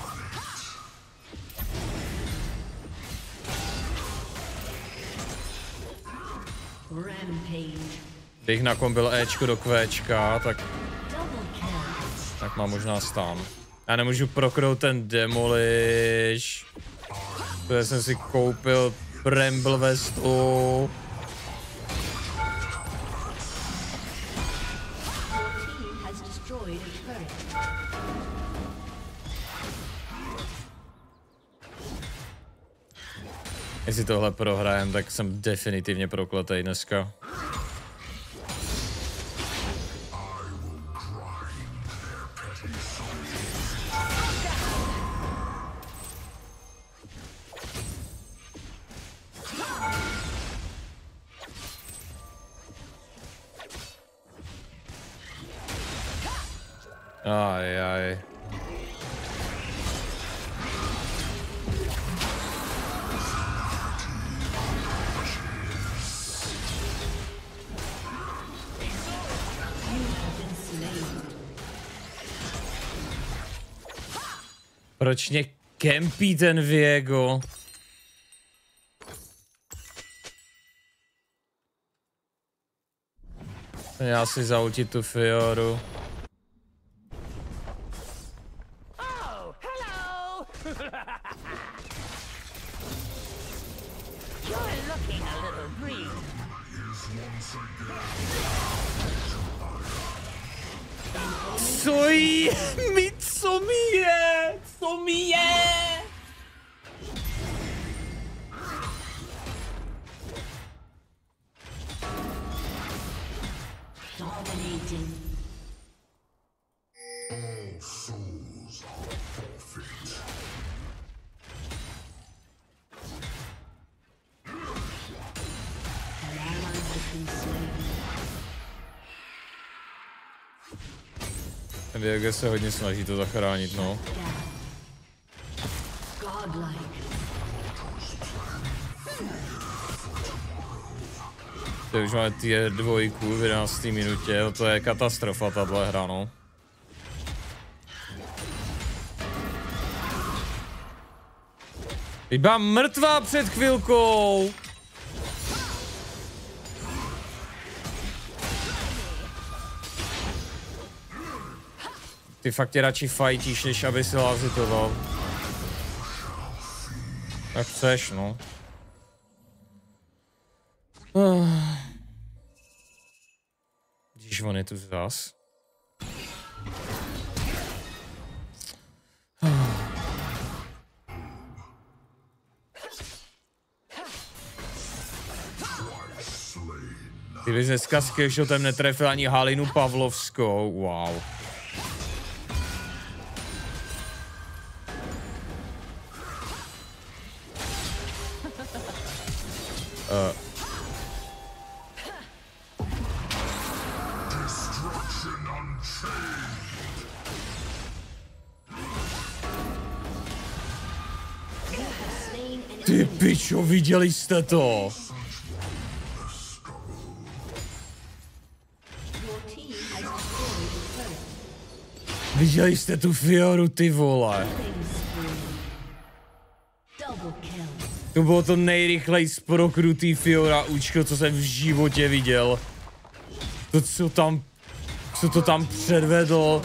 Speaker 1: Bych nakombil Ečko do Qčka, tak, tak má možná stán. Já nemůžu proknout ten Demolish, protože jsem si koupil Bramble vestu. Jestli tohle prohrajem, tak jsem definitivně prokletej dneska. Aj, aj. Proč mě kempí ten Viego? Já si zautit tu Fioru.
Speaker 5: Oh, hello. You're looking a little green.
Speaker 1: Co je? Mi, co mi je? Co mi je?
Speaker 3: Dominating.
Speaker 2: All souls are forfeit.
Speaker 3: An ally has been slain.
Speaker 1: Viego se hodně snaží to zachránit, no.
Speaker 3: Godlike.
Speaker 1: To už máme tier dvojku v jedenácté minutě, to je katastrofa tahle hra, no. Teď byla mrtvá před chvilkou. Ty fakt tě radši fajtíš, než aby si lázitoval. Tak chceš, no. Když on je tu zas. Ty bys dneska s Killshotem netrefil ani Halinu Pavlovskou, wow. Uh. Ty pičo, viděli jste to? Viděli jste tu Fioru, ty vole? To bylo to nejrychlejší prokrutý Fiora účko, co jsem v životě viděl. To, co tam, co to tam předvedlo.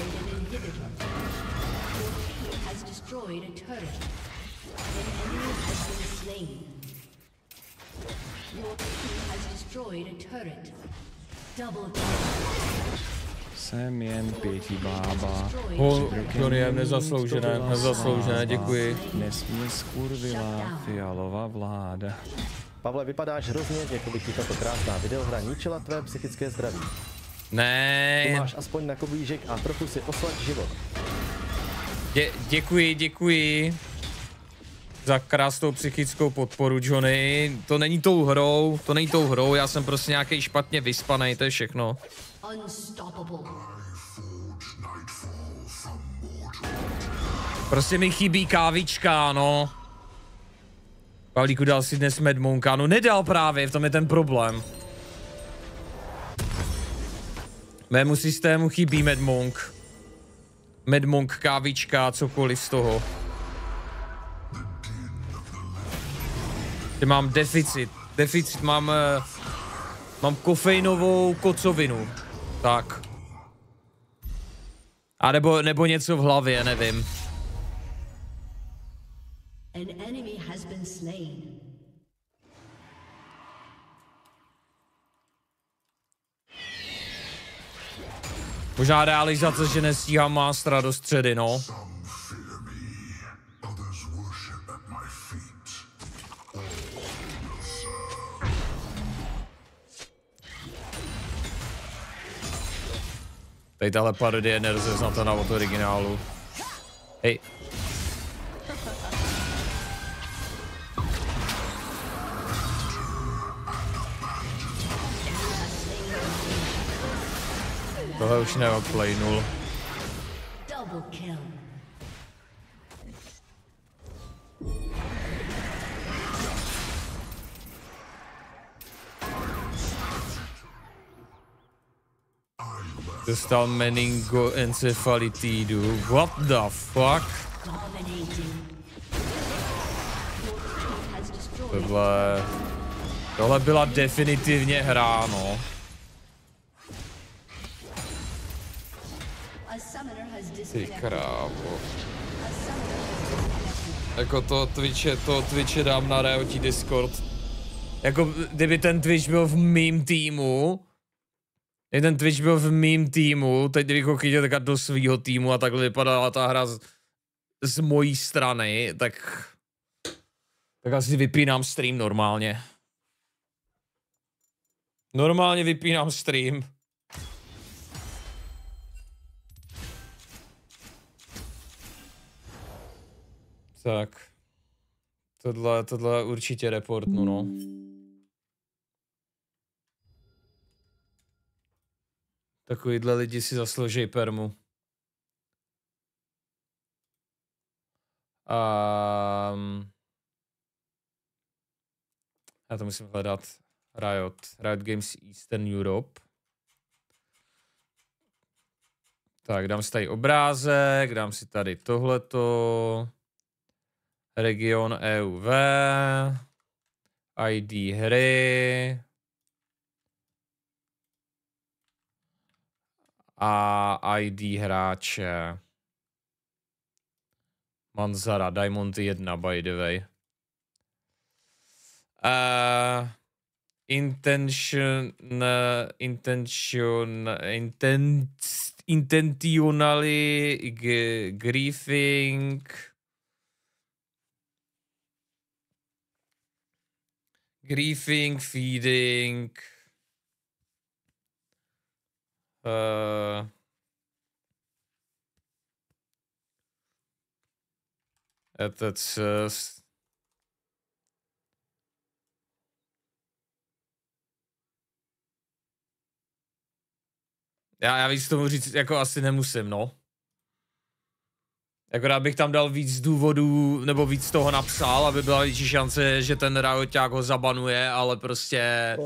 Speaker 6: Jsem jen pěti bába.
Speaker 1: Ho, Johnny, nezasloužené, nezasloužené, děkuji.
Speaker 6: Dnes mě skurvila fialová vláda.
Speaker 4: Pavle, vypadáš hrozně, jako by ti tato krásná videohra ničila tvé psychické zdraví.
Speaker 1: Ne.
Speaker 4: Tu máš aspoň na koblížek a trochu si oslaď život.
Speaker 1: Dě, děkuji, děkuji. Za krásnou psychickou podporu, Johnny. To není tou hrou, to není tou hrou, já jsem prostě nějaký špatně vyspanej, to je všechno. Prostě mi chybí kávička, no. Pavlíku, dal si dnes Medmonka, no nedal právě, v tom je ten problém. Mému systému chybí Medmonk. Medmonk, kávička, cokoliv z toho. Že mám deficit, deficit, mám, uh, mám kofeinovou kocovinu, tak. A nebo, nebo něco v hlavě, nevím.
Speaker 3: An enemy has been slain.
Speaker 1: Možná realizace, že nestíhám Mastera do středy, no. Tady tahle parodie nerozeznatelná od originálu. Hej. Tohle už neodplaynul.
Speaker 3: kill.
Speaker 1: Dostal meningoencefalitidu. What the fuck? Tohle... Tohle byla definitivně hra, no. Ty krávo. Jako to Twitche, to Twitche dám na Riotí Discord. Jako kdyby ten Twitch byl v mým týmu, kdyby ten Twitch byl v mým týmu, teď kdybych ho chytil takhle do svýho týmu a takhle vypadala ta hra z, z mojí strany, tak... Tak asi vypínám stream normálně. Normálně vypínám stream. Tak. Tohle, tohle určitě reportnu, no. Takovýhle lidi si zaslouží permu. Um, já to musím hledat. Riot. Riot Games Eastern Europe. Tak, dám si tady obrázek, dám si tady tohleto. Region E U V. I D hry. A I D hráče. Manzara, Diamond jedna, by the way. Uh, intention, intention, intent, intentionally grieving, grieving, feeding, uh, that's uh, Já, já víc tomu říct, jako asi nemusím, no. Akorát bych tam dal víc důvodů, nebo víc toho napsal, aby byla větší šance, že ten Rioťák ho zabanuje, ale prostě...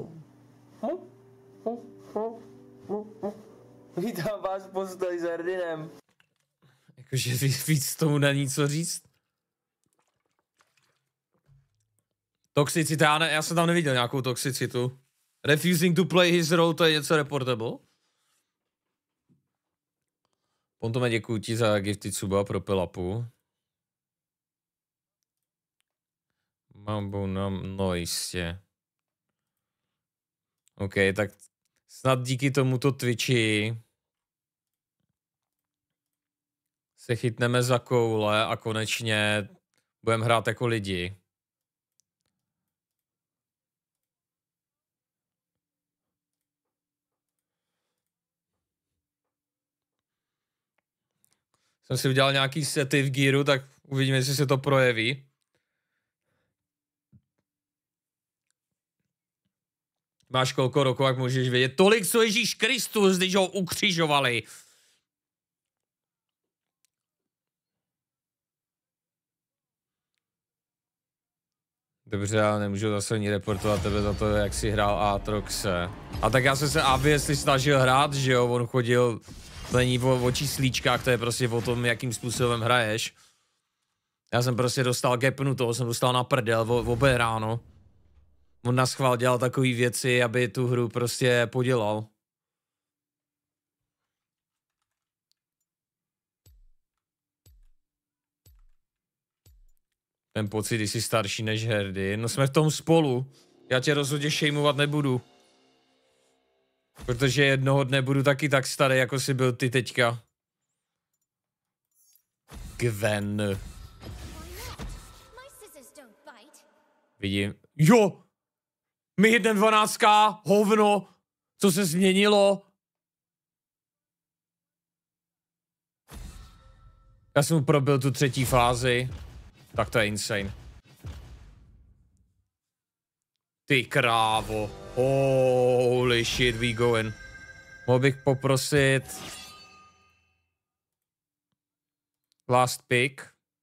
Speaker 7: Vítám vás postoj s Erdinem.
Speaker 1: Jakože víc, víc tomu není co říct. Toxicita, já, ne, já jsem tam neviděl nějakou toxicitu. Refusing to play his role, to je něco reportable? Pontome, děkuji ti za gifty Cuba pro Pelapu. Mambo, no, no jistě. OK, tak snad díky tomuto Twitchi se chytneme za koule a konečně budeme hrát jako lidi. Jsem si udělal nějaký sety v Gearu, tak uvidíme, jestli se to projeví. Máš kolko roku, jak můžeš vědět. Tolik, co Ježíš Kristus, když ho ukřižovali. Dobře, já nemůžu zase ani reportovat tebe za to, jak jsi hrál Aatroxe. A tak já jsem se obviously snažil hrát, že jo, on chodil... To není o, o číslíčkách, to je prostě o tom, jakým způsobem hraješ. Já jsem prostě dostal gapnu, toho jsem dostal na prdel, o, obě ráno. On naschvál dělal takové věci, aby tu hru prostě podělal. Ten pocit, když jsi starší než Herdy. No jsme v tom spolu. Já tě rozhodně šejmovat nebudu. Protože jednoho dne budu taky tak starý, jako jsi byl ty teďka. Gwen. Vidím. Jo! Mi jedna dvanáctka, hovno! Co se změnilo? Já jsem mu probil tu třetí fázi. Tak to je insane. Ty krávo. Holy shit, we going. Mohl bych poprosit... Last pick.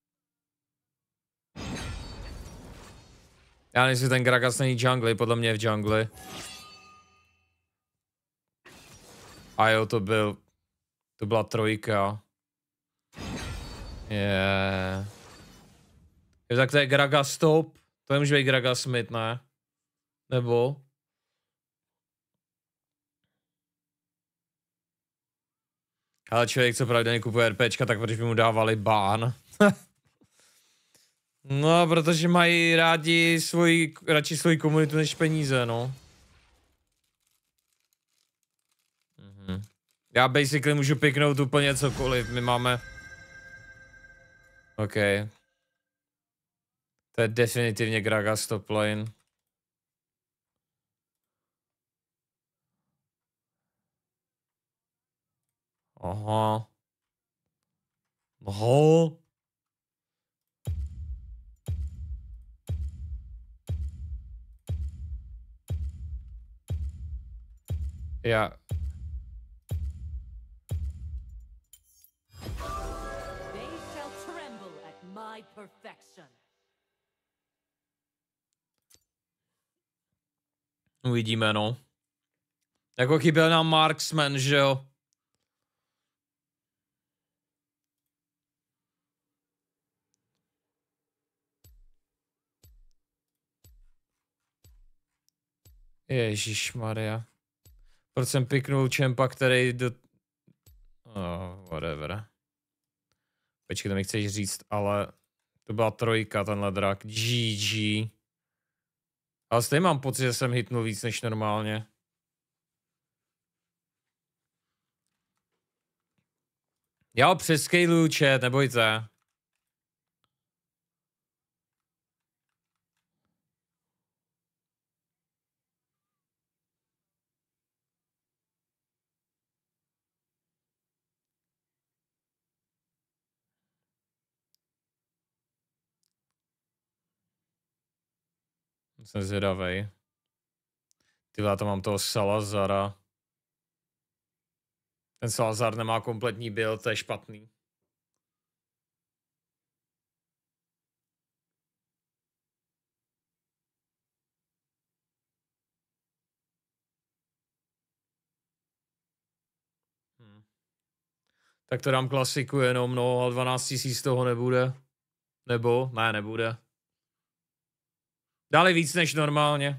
Speaker 1: Já nevím, jestli ten Gragas není jungly, podle mě je v jungli. A jo, to byl... To byla trojka. Je. Yeah. Je, tak to je Gragas top. To nemůže být Gragas Smith, ne? Nebo? Ale člověk, co pravidelně kupuje RPčka, tak proč by mu dávali bán? No, protože mají rádi svoji, radši svoji komunitu než peníze, no. Mhm. Já basically můžu piknout úplně cokoliv, my máme... OK. To je definitivně Gragas top lane. Aha. Aha. Já... Uvidíme, no. Jako chyběl nám Marksman, že jo? Ježišmarja. Proč jsem piknul čempa, který do... Oh, whatever. Počkej, to mi chceš říct, ale... To byla trojka, tenhle drak. G G. Ale stejně mám pocit, že jsem hitnul víc než normálně. Já ho přeskejluju chat, nebojte. Jsem zvědavej. Tyhle, to mám toho Salazara. Ten Salazar nemá kompletní build, to je špatný. Hmm. Tak to dám klasiku jenom, no, ale dvanáct tisíc toho nebude. Nebo? Ne, nebude. Dali víc než normálně.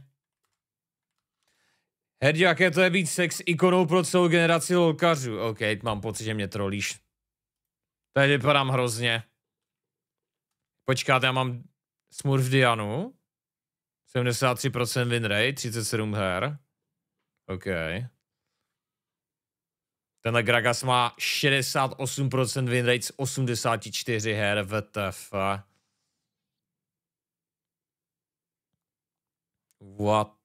Speaker 1: Herdi, jaké to je být sex ikonou pro celou generaci lolkařů? OK, mám pocit, že mě trolíš. Tady vypadám hrozně. Počkáte, já mám Smurf Dianu. sedmdesát tři procent win rate, třicet sedm her. OK. Tenhle Gragas má šedesát osm procent win rate z osmdesát čtyři her. W T F. What?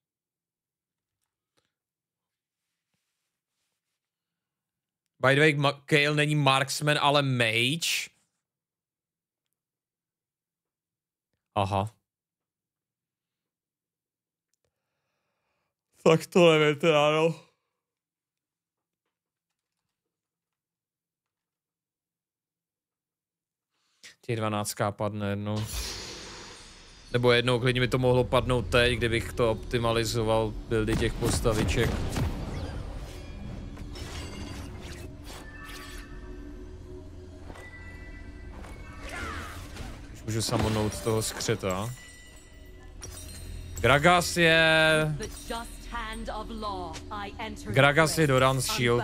Speaker 1: By the way, Kayle není marksman, ale mage. Aha. Tak to nevím teda, no. Těch dvanáct padne jednou. Nebo jednou, klidně by to mohlo padnout teď, kdybych to optimalizoval buildy těch postaviček. Už můžu samonout z toho skřeta. Gragas je... Gragas je do Run Shield.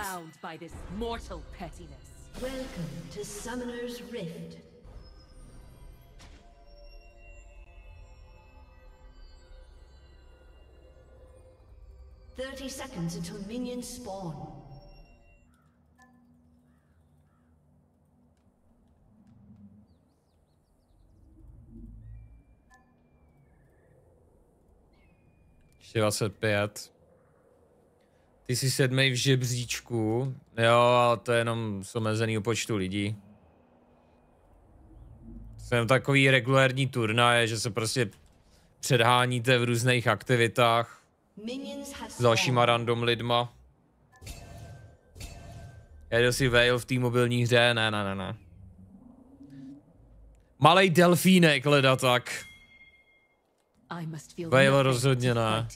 Speaker 3: Welcome to Summoner's Rift. thirty seconds until minions spawn.
Speaker 1: dvacet pět. Ty jsi sedmej v žebříčku. Jo, ale to je jenom z omezenýho počtu lidí. Jsem takový regulérní turnaje, že se prostě předháníte v různých aktivitách s dalšíma random lidma. Jedu si Veil v té mobilní hře? Ne, ne, ne, ne. Malej delfínek leda tak. Vale rozhodně ne.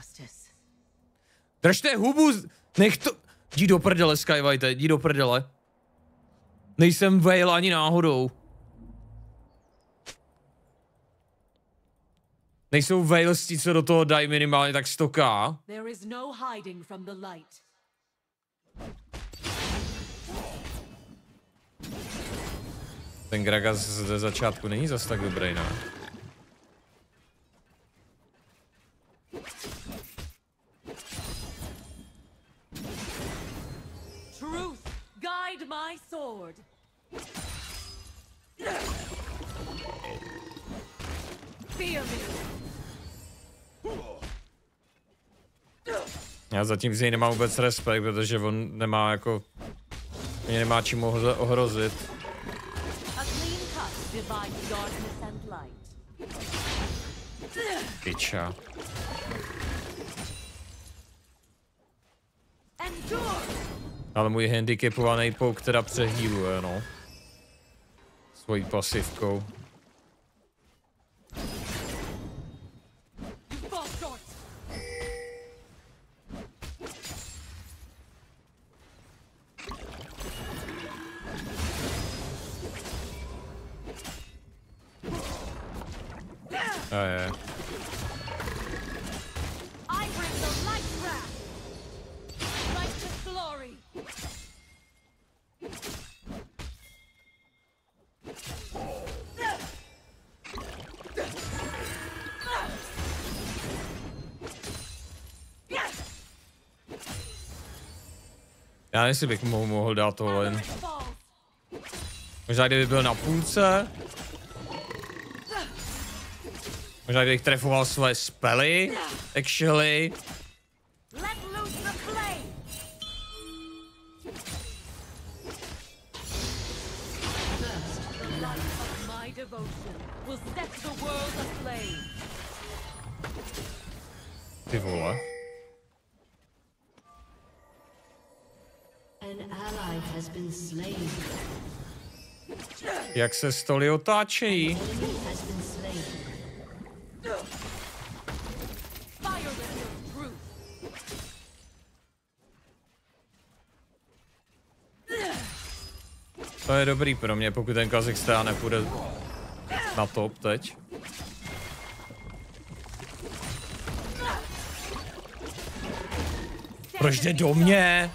Speaker 1: Držte hubu, nech to... Jdi do prdele, Skywhite, jdi do prdele. Nejsem Vale ani náhodou. Nejsou Valesti, co do toho dají minimálně tak sto ká. Ten Gragas ze začátku není zas tak dobrý, ne?
Speaker 5: Truth, guide my sword. Fear me.
Speaker 1: Já zatím z něj nemám vůbec respekt, protože on nemá jako... Mě nemá čím ho ohrozit. Piča. Ale můj handicapovaný pouk teda přehýluje, no. Svojí pasivkou. A je. Já nevím, jestli bych mu mohl dát tohle. Možná kdyby byl na půlce. Možná kdybych trefoval své spely, actually. Ty vole. Jak se stoly otáčejí? To je dobrý pro mě, pokud ten Kazachstán nepůjde na top teď. Proč jde do mě?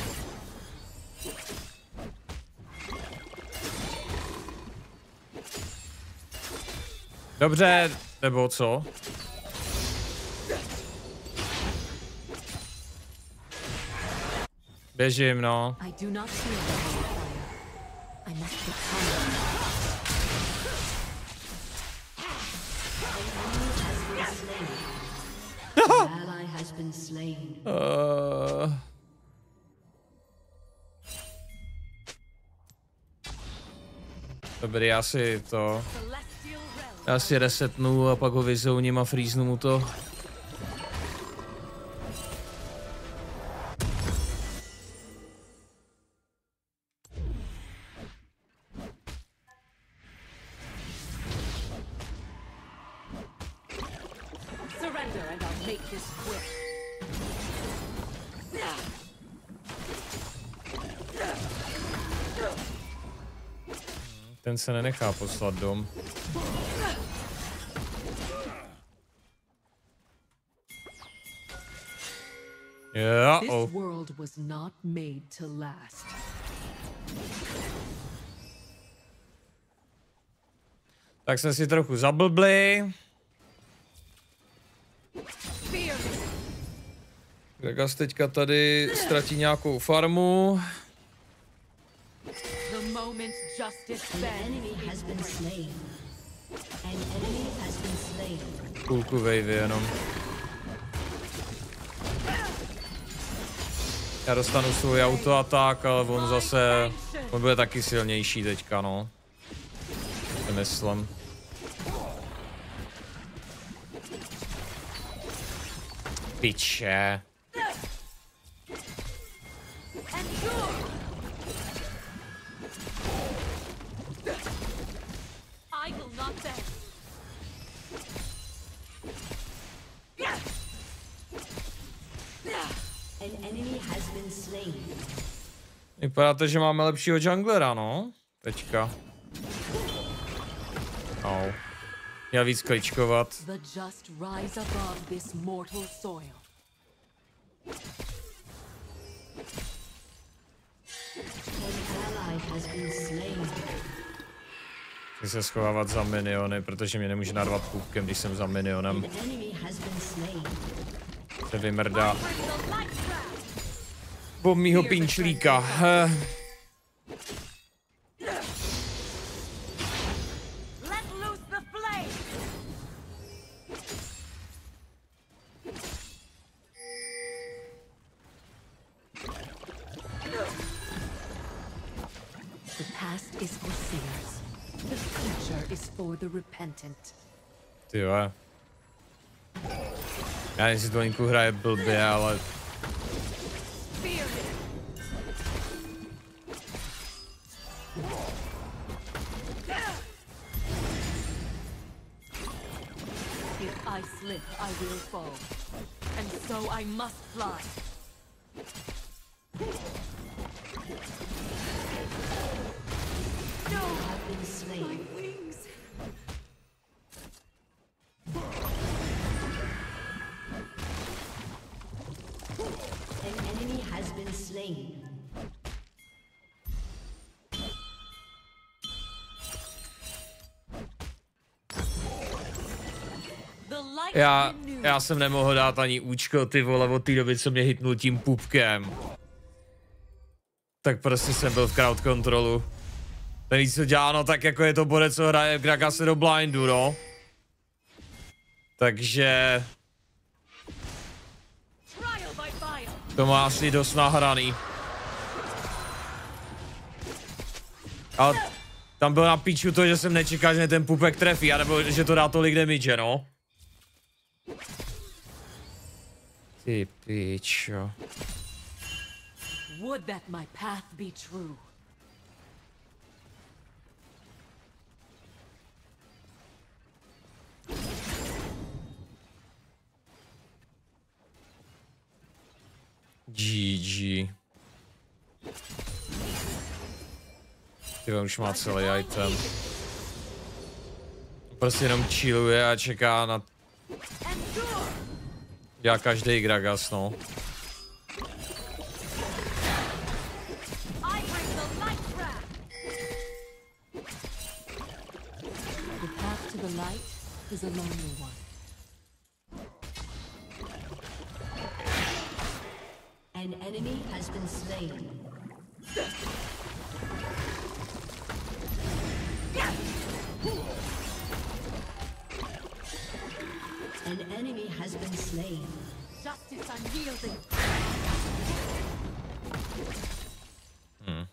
Speaker 1: Dobře, nebo co? Běžím, no. uh... Dobrý, já si to... Já si resetnu a pak ho vyzouním a freeznu mu to. Ten se nenechá poslat dom. Yeah, oh.
Speaker 8: This world was not made to last.
Speaker 1: Tak jsme si trochu zablbli. Gragas teďka tady ztratí nějakou farmu. Půlku wavy jenom. Já dostanu svůj autoatak, ale on zase, on bude taky silnější teďka, no. Myslím. Piče. Vypadá to, že máme lepšího junglera, no? Teďka. Au. Já víc kličkovat.
Speaker 8: The just rise above this mortal soil.
Speaker 1: Chci se schovávat za miniony, protože mě nemůže narvat půvkem, když jsem za minionem. Se vymrdá. Po mýho pinčlíka.
Speaker 8: The past is for sinners. The future is for the repentant.
Speaker 1: Ty jo. Já nevím, jestli to Linku hraje blbě, ale...
Speaker 8: If I slip, I will fall. And so I must fly. No, I've been slain. My wings.
Speaker 3: An enemy has been slain.
Speaker 1: Já, já jsem nemohl dát ani účko, ty vole, od té doby, co mě hitnul tím pupkem. Tak prostě jsem byl v crowd controlu. Ten víc co dělá, no tak jako je to borec, co hraje v Gragasy do blindu, no. Takže... To má asi dost nahraný. Ale tam byl na píču to, že jsem nečekal, že ten pupek trefí, anebo že to dá tolik damage, no. Ty píčo.
Speaker 8: Would that my path be true.
Speaker 1: G G. Ty už má celý item. Prostě jenom chilluje a čeká na... Já každý Gragas, no.
Speaker 8: The path to the light is a lonely one.
Speaker 3: An enemy has been slain. An enemy has been slain.
Speaker 8: Justice unyielding.
Speaker 1: Hmm.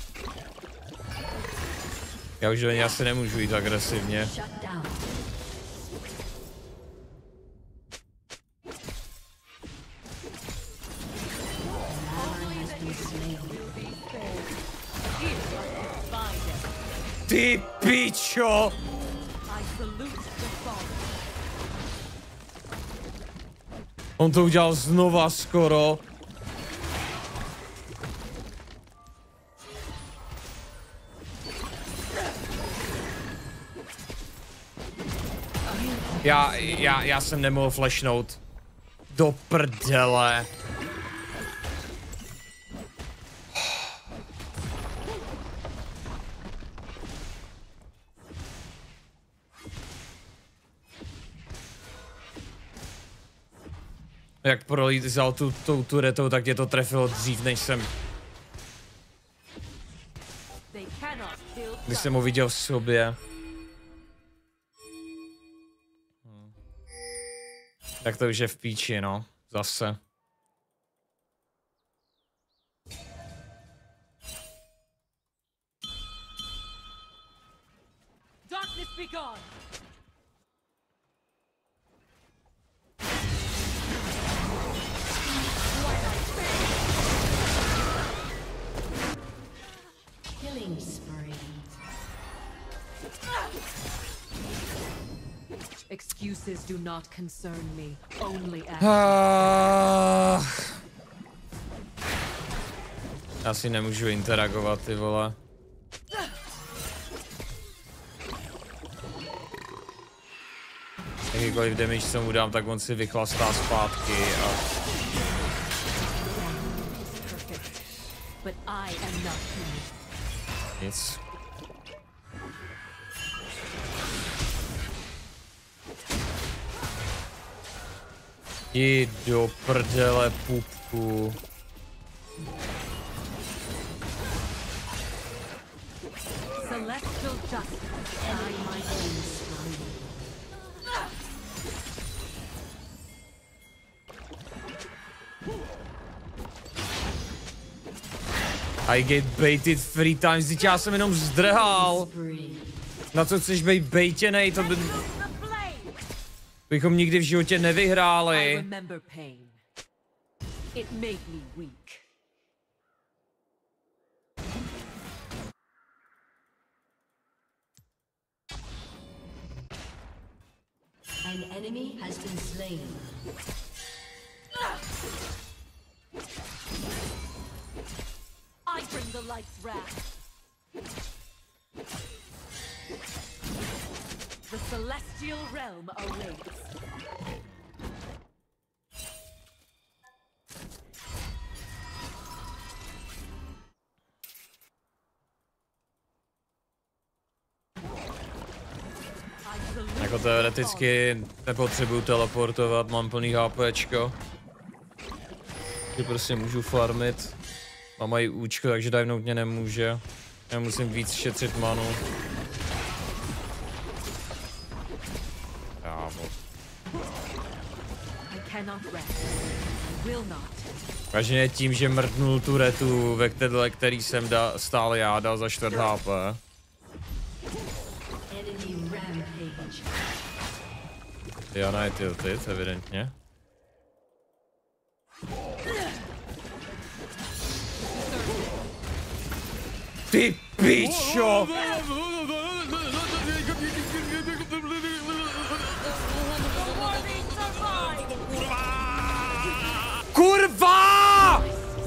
Speaker 1: Já už do něj asi nemůžu jít agresivně. Ty pičo! On to udělal znova skoro. Já, já, já jsem nemohl flashnout. Do prdele. Jak prolízal tu, tou turetou, tak tě to trefilo dřív, než jsem... Když jsem ho viděl v sobě. Hmm. Tak to už je v píči, no. Zase.
Speaker 5: Darkness be gone.
Speaker 3: Killing spree.
Speaker 8: Excuses do not concern me. Only
Speaker 1: Ah. Já si nemůžu interagovat, ty vole. Jakýkoliv damage, co mu dám, tak on si vychlastá zpátky a... Nic. Jdi do prdele, pupku.
Speaker 5: Celestial justice, guide my soul.
Speaker 1: I get baited three times, teď já jsem jenom zdrhal. Na co chceš být baitěnej, to by... bychom nikdy v životě nevyhráli.
Speaker 3: An enemy has been slain.
Speaker 5: I bring the light's wrath. The celestial realm awaits.
Speaker 1: Jako teoreticky nepotřebuju teleportovat, mám plný HPčko. Že prostě můžu farmit. Mám mají účko, takže divnout mě nemůže. Já musím víc šetřit manu. Kámo. Každě tím, že mrtnul tu retu, ve které, který jsem da, stále já dal za čtvrt H P. Diana je tilted, evidentně. Ty pičo! Kurva!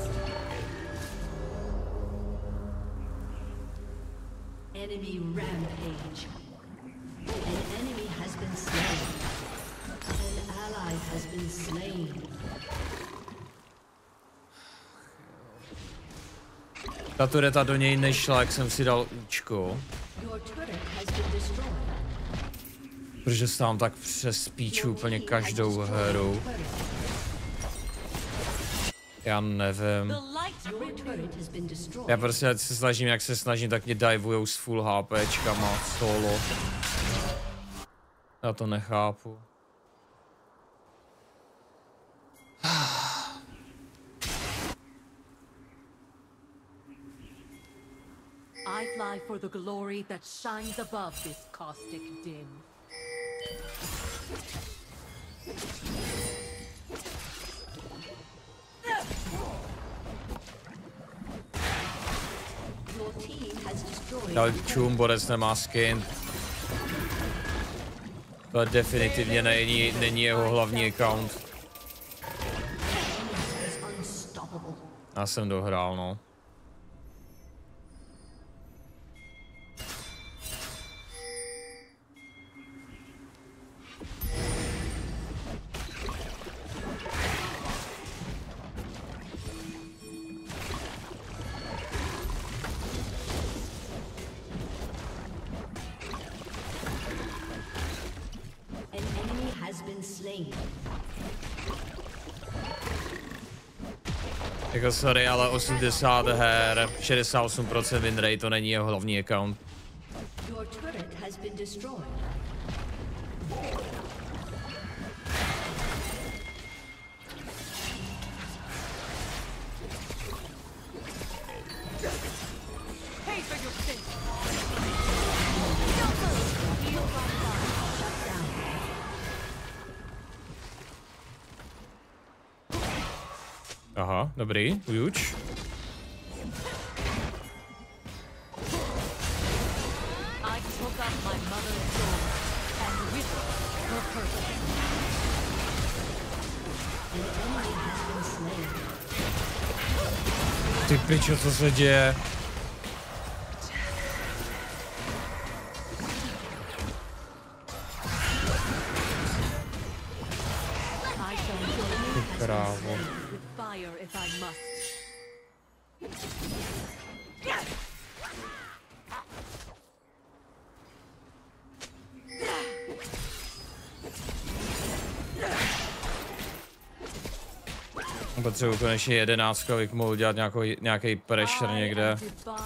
Speaker 3: Enemy rampage. An enemy has been slain. An ally has been slain.
Speaker 1: Ta tureta do něj nešla, jak jsem si dal účko. Protože se tam tak přes píču úplně každou hru. Já nevím. Já prostě se snažím, jak se snažím, tak mě divujou s full HPčkama solo. Já to nechápu.
Speaker 5: I fly for the glory that shines above this caustic din.
Speaker 3: Your
Speaker 1: čum, borec nemá skin. To definitivně není, není jeho hlavní account. Já jsem dohrál, no. Jako sorry, ale osmdesát her, šedesát osm procent win rate, to není jeho hlavní account.
Speaker 3: Your turret has been destroyed.
Speaker 5: Pay for your sins.
Speaker 1: Aha, dobrý, huge.
Speaker 5: I took up my mother's sword and with it her purpose.
Speaker 3: An enemy has been slain.
Speaker 1: Ty pičo, co se děje? Ty krávo. Potřebuji konečně jedenáctku, abych mohl dělat nějaký, nějaký pressure někde.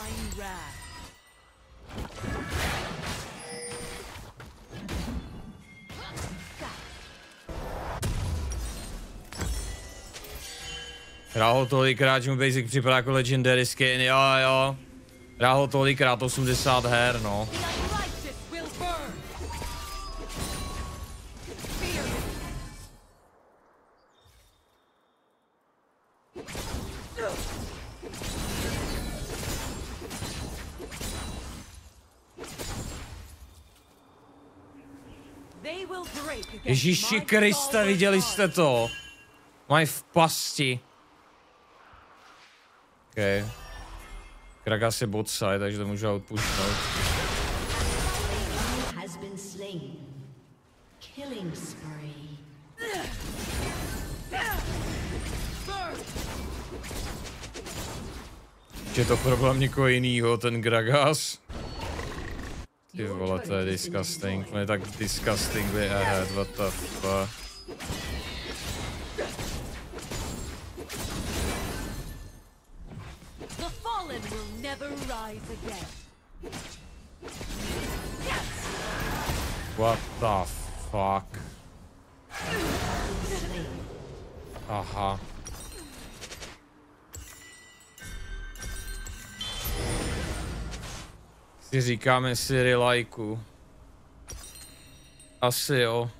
Speaker 1: Hrál ho tolikrát, že mu basic připadá jako legendary skin, jo jo. Hrál ho tolikrát, osmdesát her, no. Ježíši Kriste, viděli jste to? Mají v pasti. OK. Gragas je botside, takže to můžu odpuštět. Je to problém někoho jinýho, ten Gragas. Ty vole, to je disgusting. To je tak disgustingly ahead, what the fuck. What the fuck? Aha. Si říkáme si relajku. Asi jo.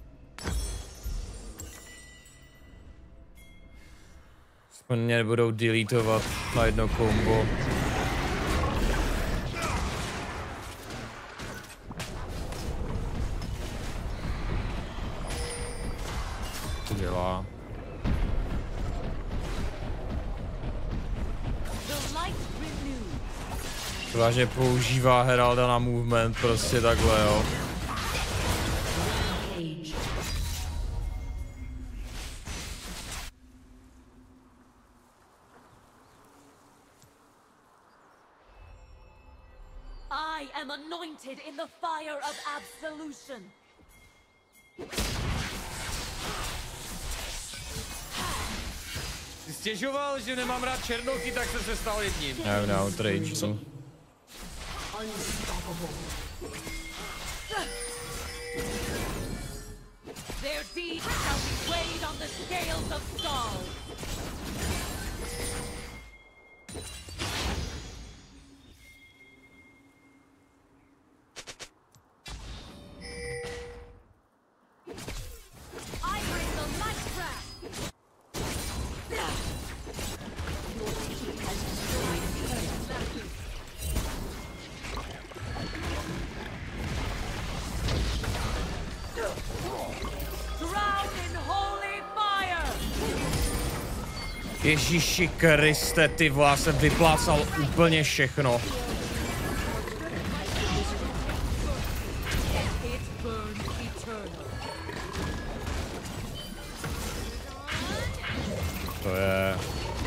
Speaker 1: Aspoň mě nebudou deletovat na jedno kombo. Co dělá? Vážně používá Heralda na movement, prostě takhle, jo.
Speaker 5: I am anointed in the fire of absolution.
Speaker 1: Jsi stěžoval, že nemám rád černouky, tak jsem se stal jedním. Já na outrage, co?
Speaker 5: Their deeds shall be weighed on the scales of Saul. I bring the light trap. Your team has destroyed a turret. Drown in holy fire!
Speaker 1: Ježíši Kriste, ty vole, já jsem vyplácal úplně všechno. To je...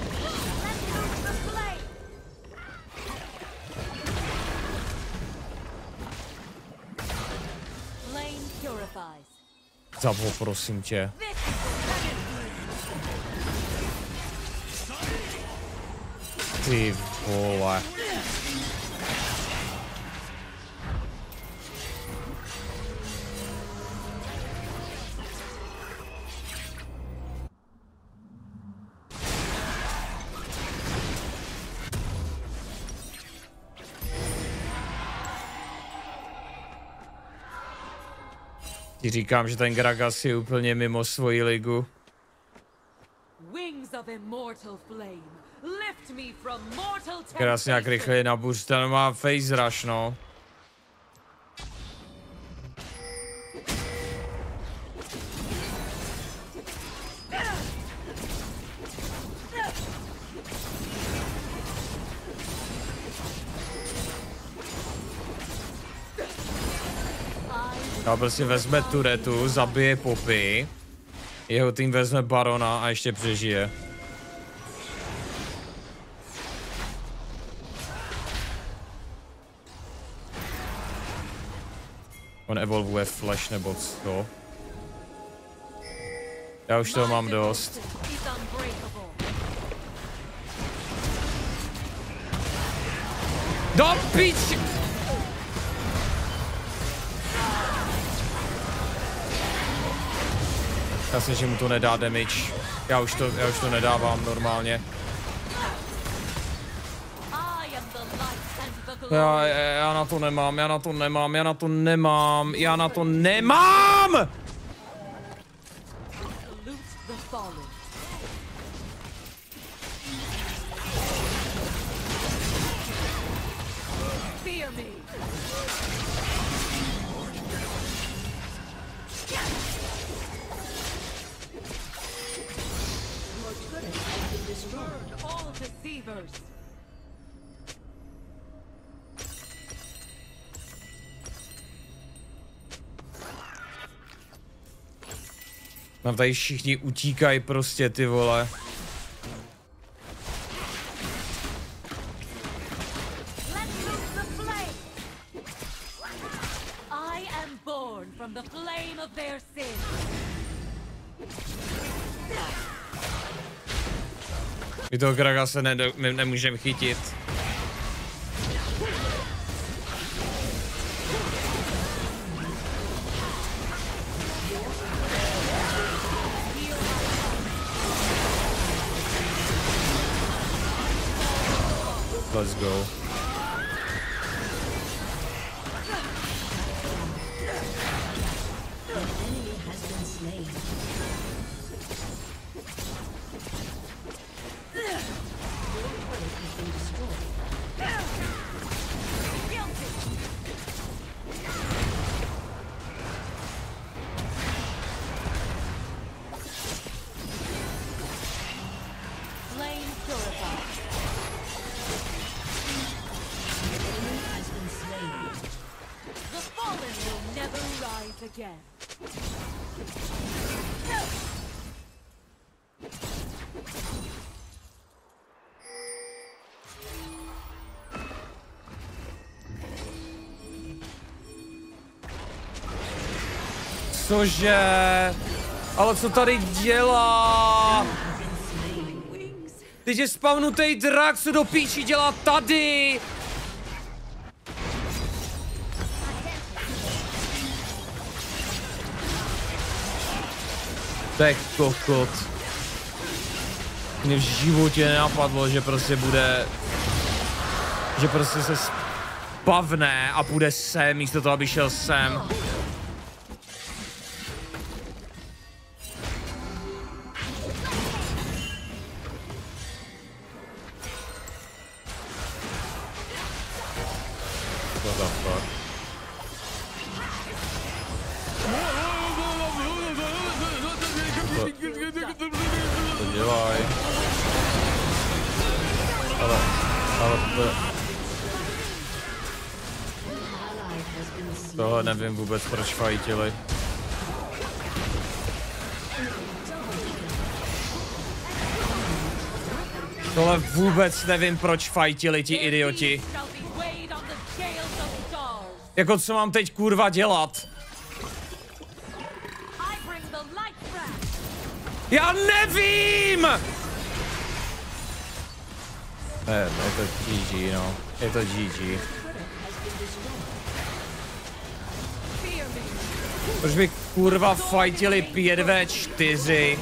Speaker 1: Zabo, prosím tě. Ty vole. Ti říkám, že ten Gragas je úplně mimo svoji ligu. Krásně nějak rychle nabuř, ten má face rush, no. A prostě vezme turetu, zabije Poppy. Jeho tým vezme barona a ještě přežije. On evolvuje flash nebo co? Já už toho mám dost. Do piči! Jasně, že mu to nedá damage. Já už to, já už to nedávám normálně. Já, já na to nemám, já na to nemám, já na to nemám, já na to nemám! Mám tady všichni utíkají prostě, ty vole. My toho Graga se ne, ne, nemůžeme chytit. Let's go. Cože? Ale co tady dělá? Teď je spavnutej drak, co do píči dělá tady? To je kokot. Mně v životě nenapadlo, že prostě bude... Že prostě se spavne a půjde sem, místo toho, aby šel sem. What the fuck? To dělaj. Ale, ale to... Tohle nevím vůbec, proč fajtili. Tohle vůbec nevím, proč fajtili ti idioti. Jako co mám teď kurva dělat? Já nevím! Ne, je to G G, no. Je to G G. Proč by kurva fajtili pět ve čtyři?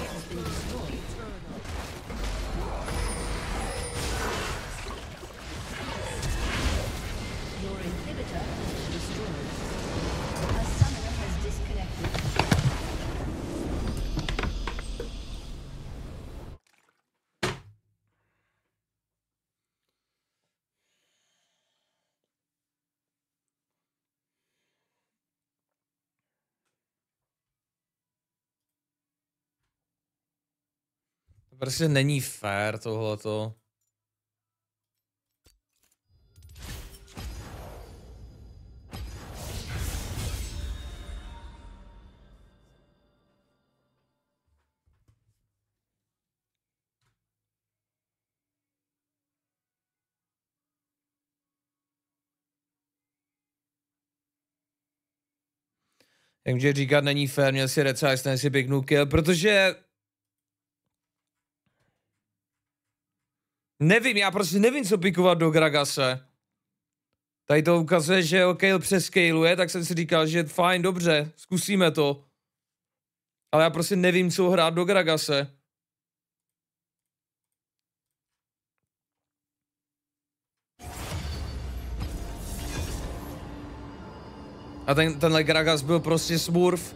Speaker 1: Prostě není fér tohleto. Takže říkat není fér, měl si recáž, ten si piknul kill, protože... Nevím, já prostě nevím, co pikovat do Gragase. Tady to ukazuje, že ho Kayle přescaluje, tak jsem si říkal, že fajn, dobře, zkusíme to. Ale já prostě nevím, co hrát do Gragase. A ten, tenhle Gragas byl prostě smurf.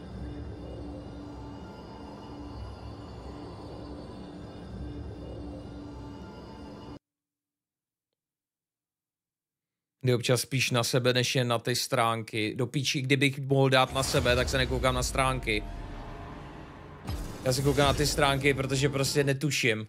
Speaker 1: Kdy občas spíš na sebe, než jen na ty stránky. Do píči, kdybych mohl dát na sebe, tak se nekoukám na stránky. Já se koukám na ty stránky, protože prostě netuším.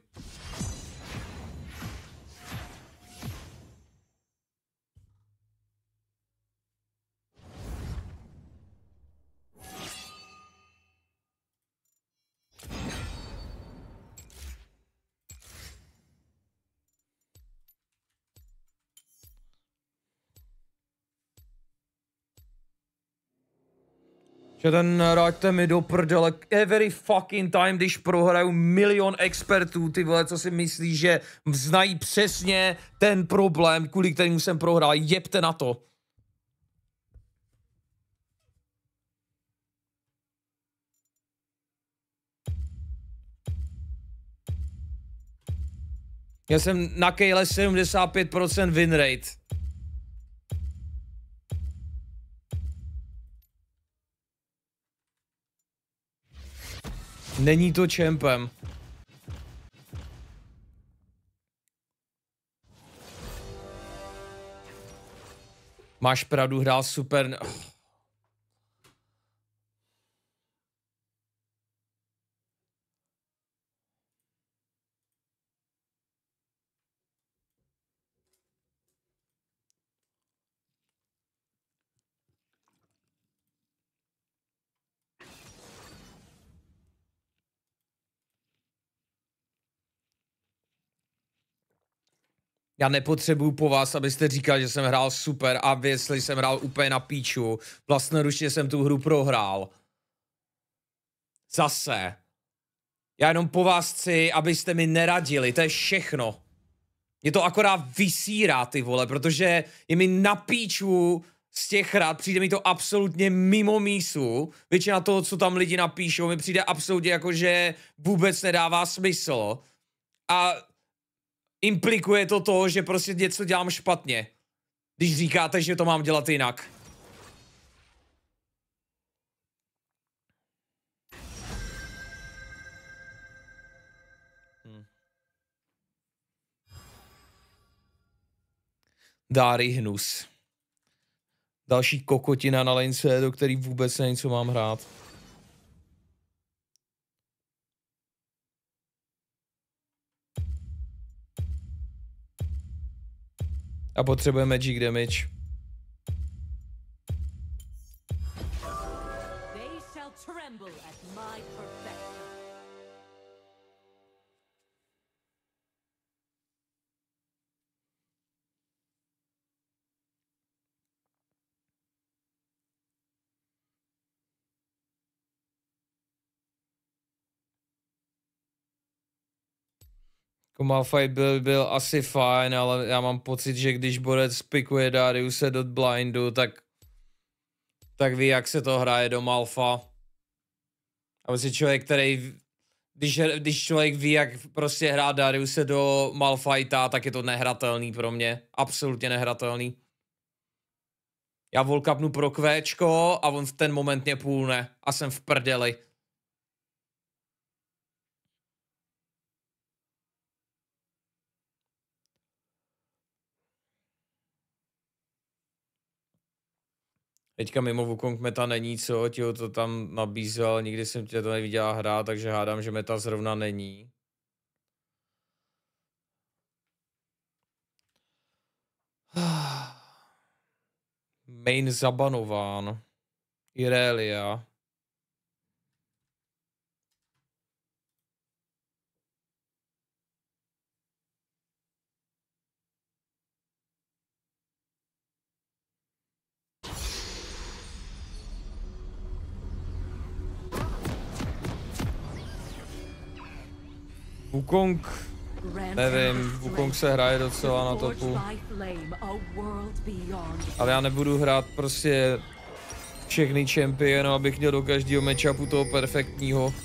Speaker 1: Že ten raďte mi do prdele every fucking time, když prohraju milion expertů, ty vole, co si myslí, že znají přesně ten problém, kvůli kterému jsem prohrál, jebte na to. Já jsem na Kayle sedmdesát pět procent win rate. Není to čempem. Máš pravdu, hrál super. Já nepotřebuju po vás, abyste říkali, že jsem hrál super a jestli jsem hrál úplně na píču. Vlastnoručně jsem tu hru prohrál. Zase. Já jenom po vás chci, abyste mi neradili, to je všechno. Mě to akorát vysírá, ty vole, protože je mi na píču z těch hrad, přijde mi to absolutně mimo mísu. Většina toho, co tam lidi napíšou, mi přijde absolutně jako, že vůbec nedává smysl. A implikuje to to, že prostě něco dělám špatně. Když říkáte, že to mám dělat jinak. Hm. Dáry hnus. Další kokotina na lince, do který vůbec nevím, co mám hrát. A potřebujeme magic damage.
Speaker 5: They shall tremble at my perfection.
Speaker 1: Malphite byl, byl asi fajn, ale já mám pocit, že když borec pikuje Dariuse do blindu, tak tak ví, jak se to hraje do Malfa. A vlastně člověk, který, když, když člověk ví, jak prostě hrát Dariuse do Malphita, tak je to nehratelný pro mě. Absolutně nehratelný. Já volkapnu pro kvéčko a on v ten moment mě půlne a jsem v prdeli. Teďka mimo Wukong meta není, co? Ti to tam nabízel, nikdy jsem tě to neviděla hrát, takže hádám, že meta zrovna není. Main zabanován. Irelia. Wukong, nevím, Wukong se hraje docela na topu. Ale já nebudu hrát prostě všechny čempy, jenom abych měl do každého matchupu toho perfektního.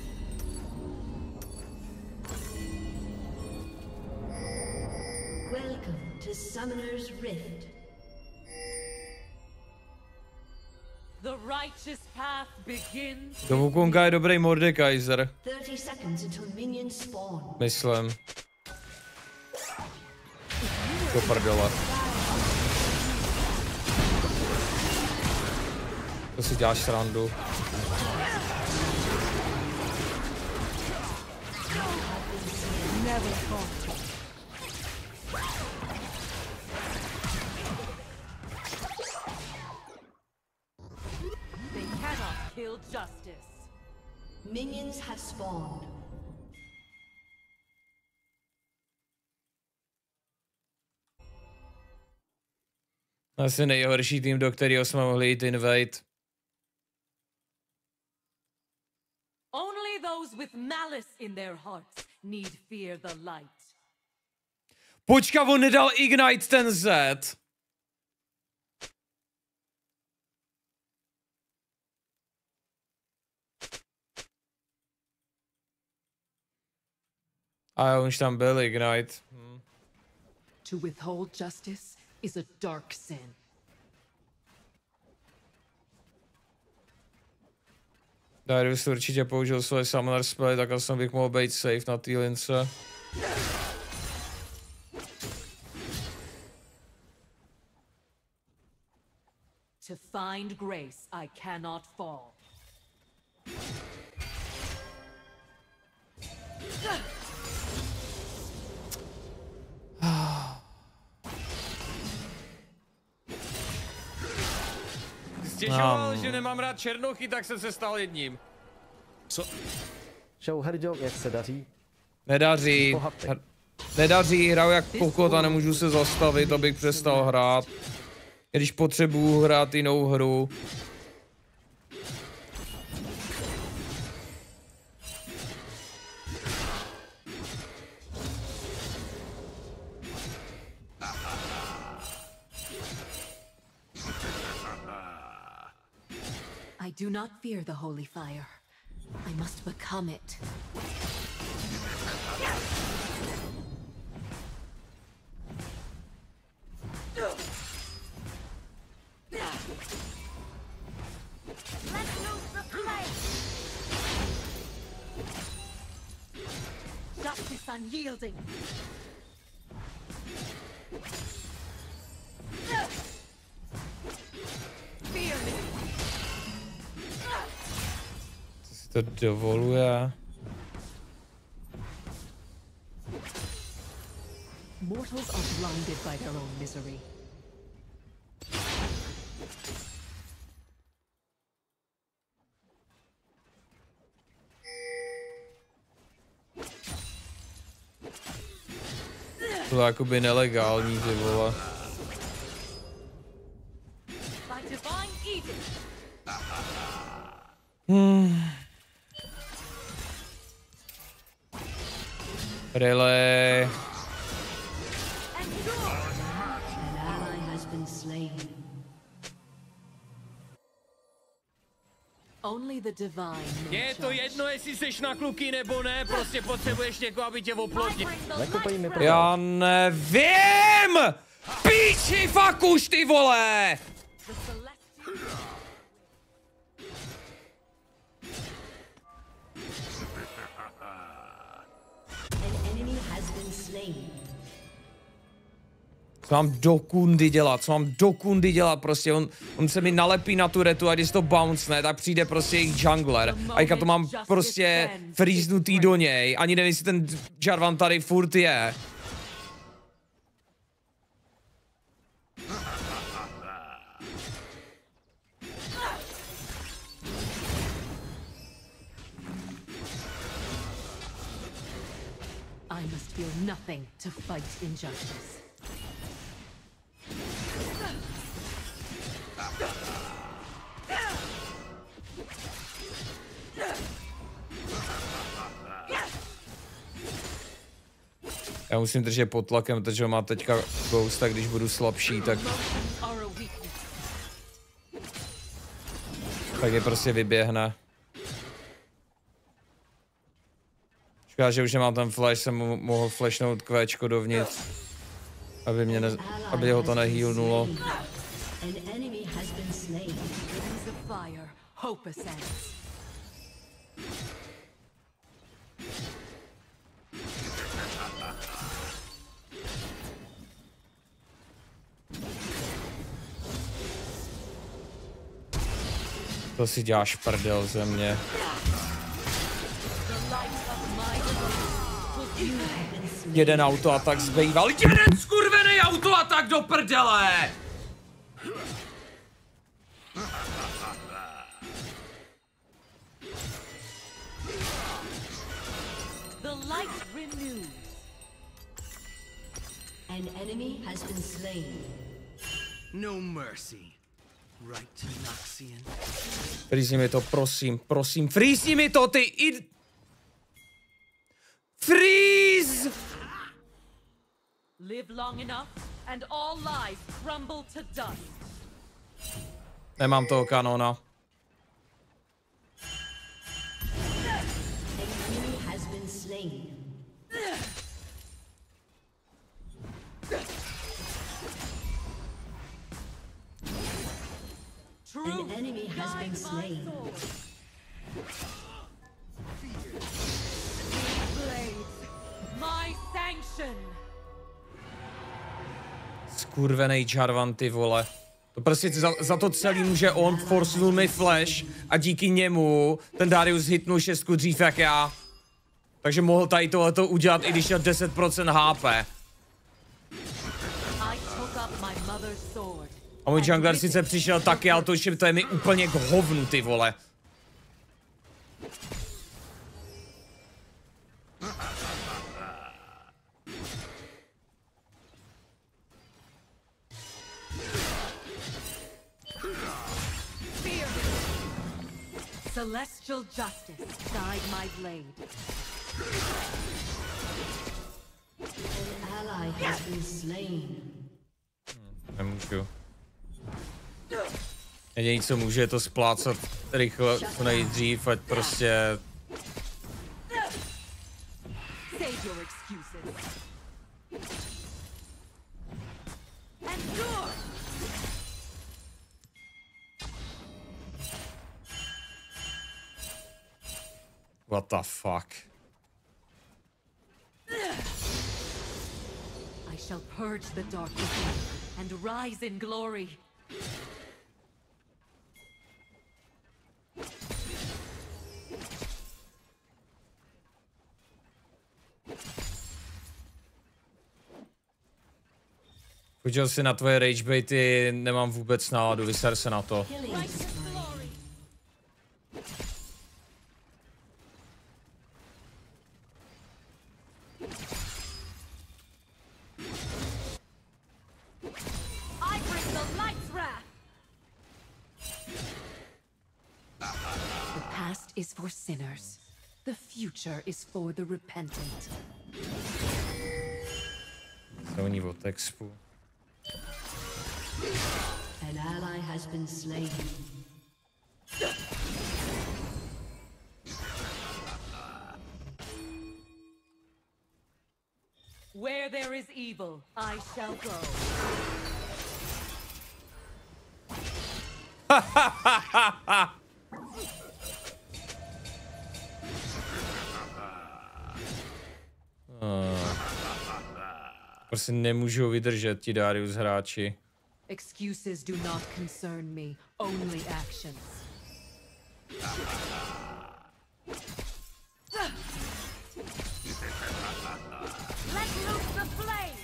Speaker 1: Do Wukonga je dobrý Mordekaiser. Myslím. Do prdele. To si děláš srandu.
Speaker 5: Kill justice.
Speaker 3: Minions have spawned.
Speaker 1: Asi nejhorší tým, do kterého jsme mohli jít invade.
Speaker 5: Only those with malice in their hearts need fear the light.
Speaker 1: Počka, on nedal ignite ten Z. A už tam byl ignite. Hmm.
Speaker 8: To withhold justice is a dark sin.
Speaker 1: Darius určitě použil svoje summoner spell, tak asi bych mohl být safe na té lince.
Speaker 5: To find grace, I cannot fall.
Speaker 1: Stěžoval, um. že nemám rád černochy, tak jsem se stal jedním.
Speaker 4: Co? Čau, Herďo, jak se daří?
Speaker 1: Nedaří. Her... Nedaří, hraju jak kokot a nemůžu se zastavit, abych přestal hrát. Když potřebuju hrát jinou hru.
Speaker 8: I do not fear the holy fire. I must become it.
Speaker 5: Let's lose the flame. Justice unyielding. Fear me.
Speaker 1: To dovoluje.
Speaker 8: Mortals are blinded by their own misery.
Speaker 1: To je jakoby nelegální, ty vole. Hmm. Really?
Speaker 3: An ally has been slain.
Speaker 8: Only the divine.
Speaker 1: Je to jedno, jestli seš na kluky nebo ne, prostě potřebuješ někoho, aby tě oplodnil. Já nevím! Píči, fakt už, ty vole! Co mám do kundy dělat, co mám do kundy dělat, prostě on, on se mi nalepí na tu retu a když to bounce ne, tak přijde prostě jejich jungler a já to mám prostě freeznutý do něj, ani nevím, jestli ten Jarvan tady furt je.
Speaker 8: I must feel nothing to fight injustice.
Speaker 1: Já musím držet pod tlakem, protože má teďka ghost, tak když budu slabší, tak... Tak je prostě vyběhne. Škoda, že už nemám ten flash, jsem mu mohl flashnout kvéčko dovnitř. Aby mě ne... aby ho to nehealnulo. To si děláš prdel ze mě. Jeden autoatak zbýval. Jeden skurvený autoatak do prdele!
Speaker 3: The light renewed. An enemy has been slain.
Speaker 9: No mercy. Right, Noxian.
Speaker 1: Freezy mi to, prosím, prosím, freezy mi to, ty id... Freeze!
Speaker 5: Live long enough and all lives crumble to dust.
Speaker 1: Nemám toho kanona.
Speaker 3: An enemy has been slain. An enemy has been slain.
Speaker 5: My sanction.
Speaker 1: Skurvenej Jarvan, ty vole. To prostě za, za to celý může on, forcnul mi flash a díky němu ten Darius hitnul šestku dřív jak já. Takže mohl tady tohleto udělat, i když měl deset procent H P. A můj jungler sice přišel taky, ale to, že to je mi úplně k hovnu, ty vole.
Speaker 8: Celestial justice guide my blade.
Speaker 3: An ally has been slain.
Speaker 1: Nemůžu. Jediný, co může, je to splácat rychle, co nejdřív, ať prostě...
Speaker 8: Save your excuses. Endure.
Speaker 1: What the fuck?
Speaker 8: I shall purge the dark within and rise in glory.
Speaker 1: Chodil si na tvoje rage baity, nemám vůbec náladu, vyser se na to.
Speaker 8: Is for sinners. The future is for the repentant.
Speaker 1: Zvoní od expu.
Speaker 3: An ally has been slain.
Speaker 5: Where there is evil, I shall go.
Speaker 1: Ha ha ha ha ha! Uh, prostě nemůžu vydržet ti Darius hráči.
Speaker 8: Excuses do not concern me, only actions.
Speaker 5: Let loose the flame.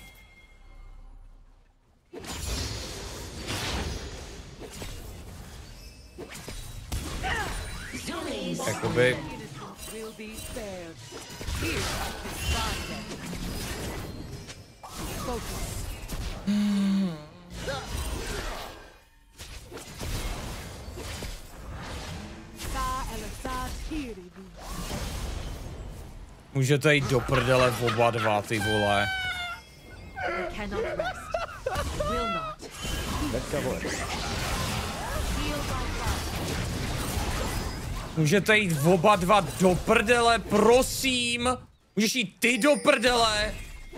Speaker 1: Jakoby...
Speaker 5: Will be spared. Here I can find them. Focus.
Speaker 1: Můžete jít do prdele v oba dva, ty vole. Můžete jít v oba dva do prdele, prosím. Můžeš jít ty do prdele.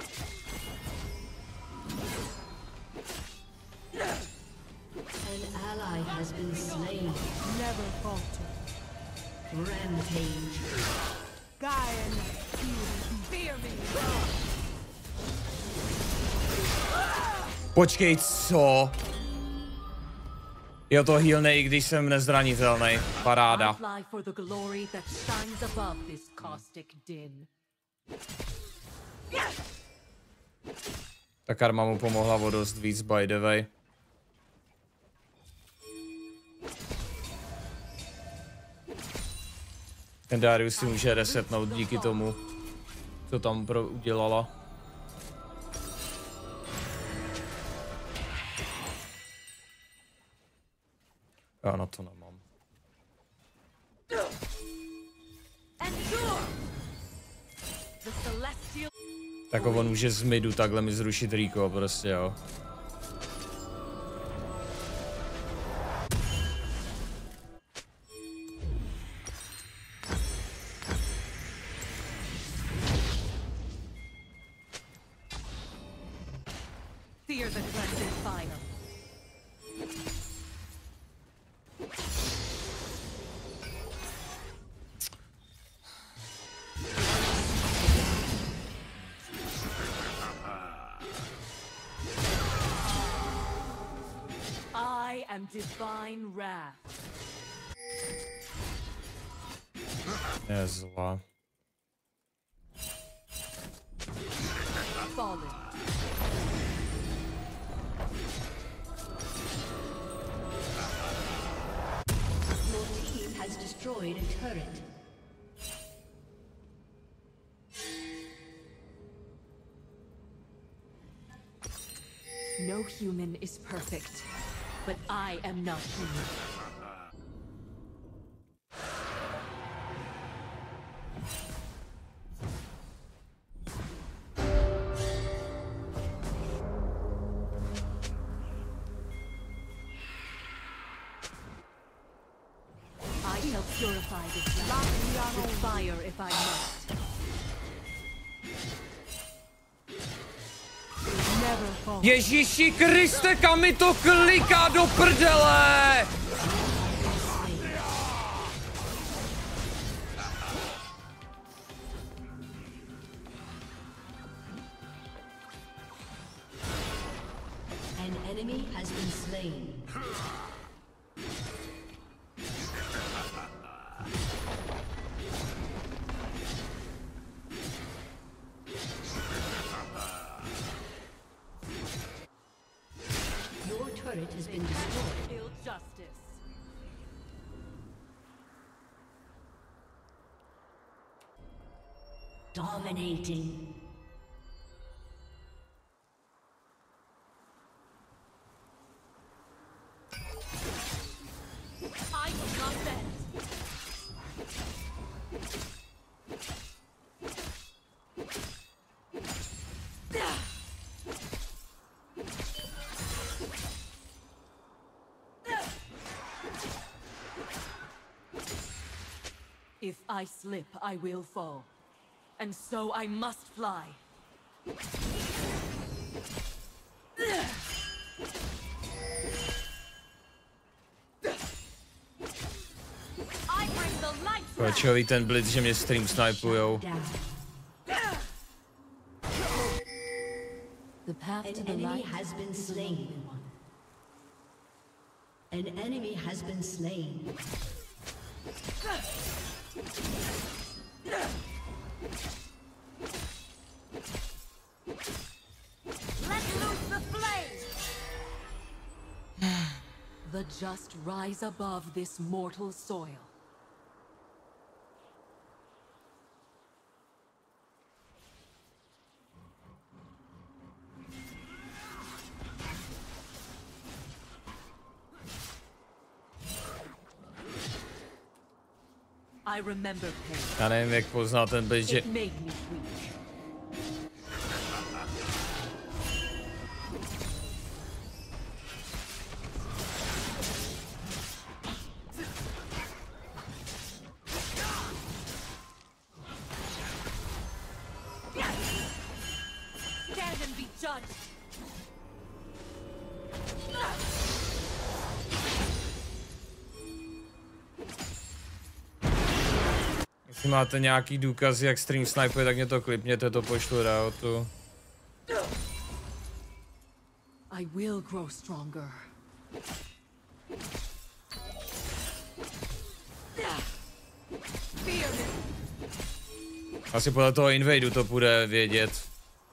Speaker 3: An ally has been slain.
Speaker 8: Never falter.
Speaker 3: Rampage.
Speaker 8: Gaia, fear me.
Speaker 1: Počkej, co? Jo, to healne, i když jsem nezranitelný. Paráda. Ta karma mu pomohla o dost víc, by the way. Ten Darius si může resetnout díky tomu, co tam pro udělala. Já na to nemám. Tak on může z midu takhle mi zrušit Rico, prostě jo.
Speaker 5: Fear the cleansing fire. I am divine wrath.
Speaker 1: Je zlá.
Speaker 5: Fallen.
Speaker 3: Your team has destroyed a turret.
Speaker 5: No human is perfect, but I am not human. I shall purify this land with fire if I must.
Speaker 1: Ježíši Kriste, kam mi to kliká do prdele!
Speaker 3: An enemy has been slain. Your turret has been destroyed.
Speaker 5: Ill justice.
Speaker 3: Dominating.
Speaker 5: I will not bend. If I slip, I will fall. And so I must fly. I bring the light.
Speaker 1: Počový ten blitz, že mě stream snipujou.
Speaker 3: The path to the light has been slain. An enemy has been slain.
Speaker 5: Let loose the flame! The just rise above this mortal soil. I remember pain.
Speaker 1: Já nevím, jak poznal ten bitch, že...
Speaker 5: It made me weak. Stand and be judged.
Speaker 1: Jestli máte nějaký důkaz, jak stream snipuje, tak mě to klipněte, to pošlu Riotu.
Speaker 8: I will grow stronger.
Speaker 1: Asi podle toho invadeu to bude vědět.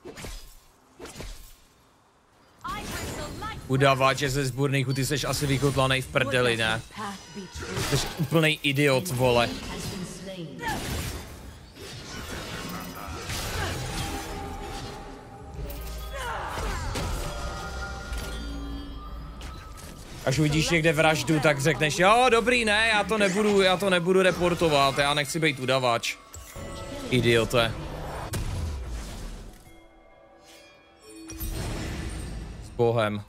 Speaker 1: Udávače ze sbůrnýchu, ty seš asi vykotlanej v prdeli, ne? Jsi úplnej idiot, vole. Až uvidíš někde vraždu, tak řekneš, jo, dobrý, ne, já to nebudu, já to nebudu reportovat, já nechci být udavač. Idiote. S Bohem.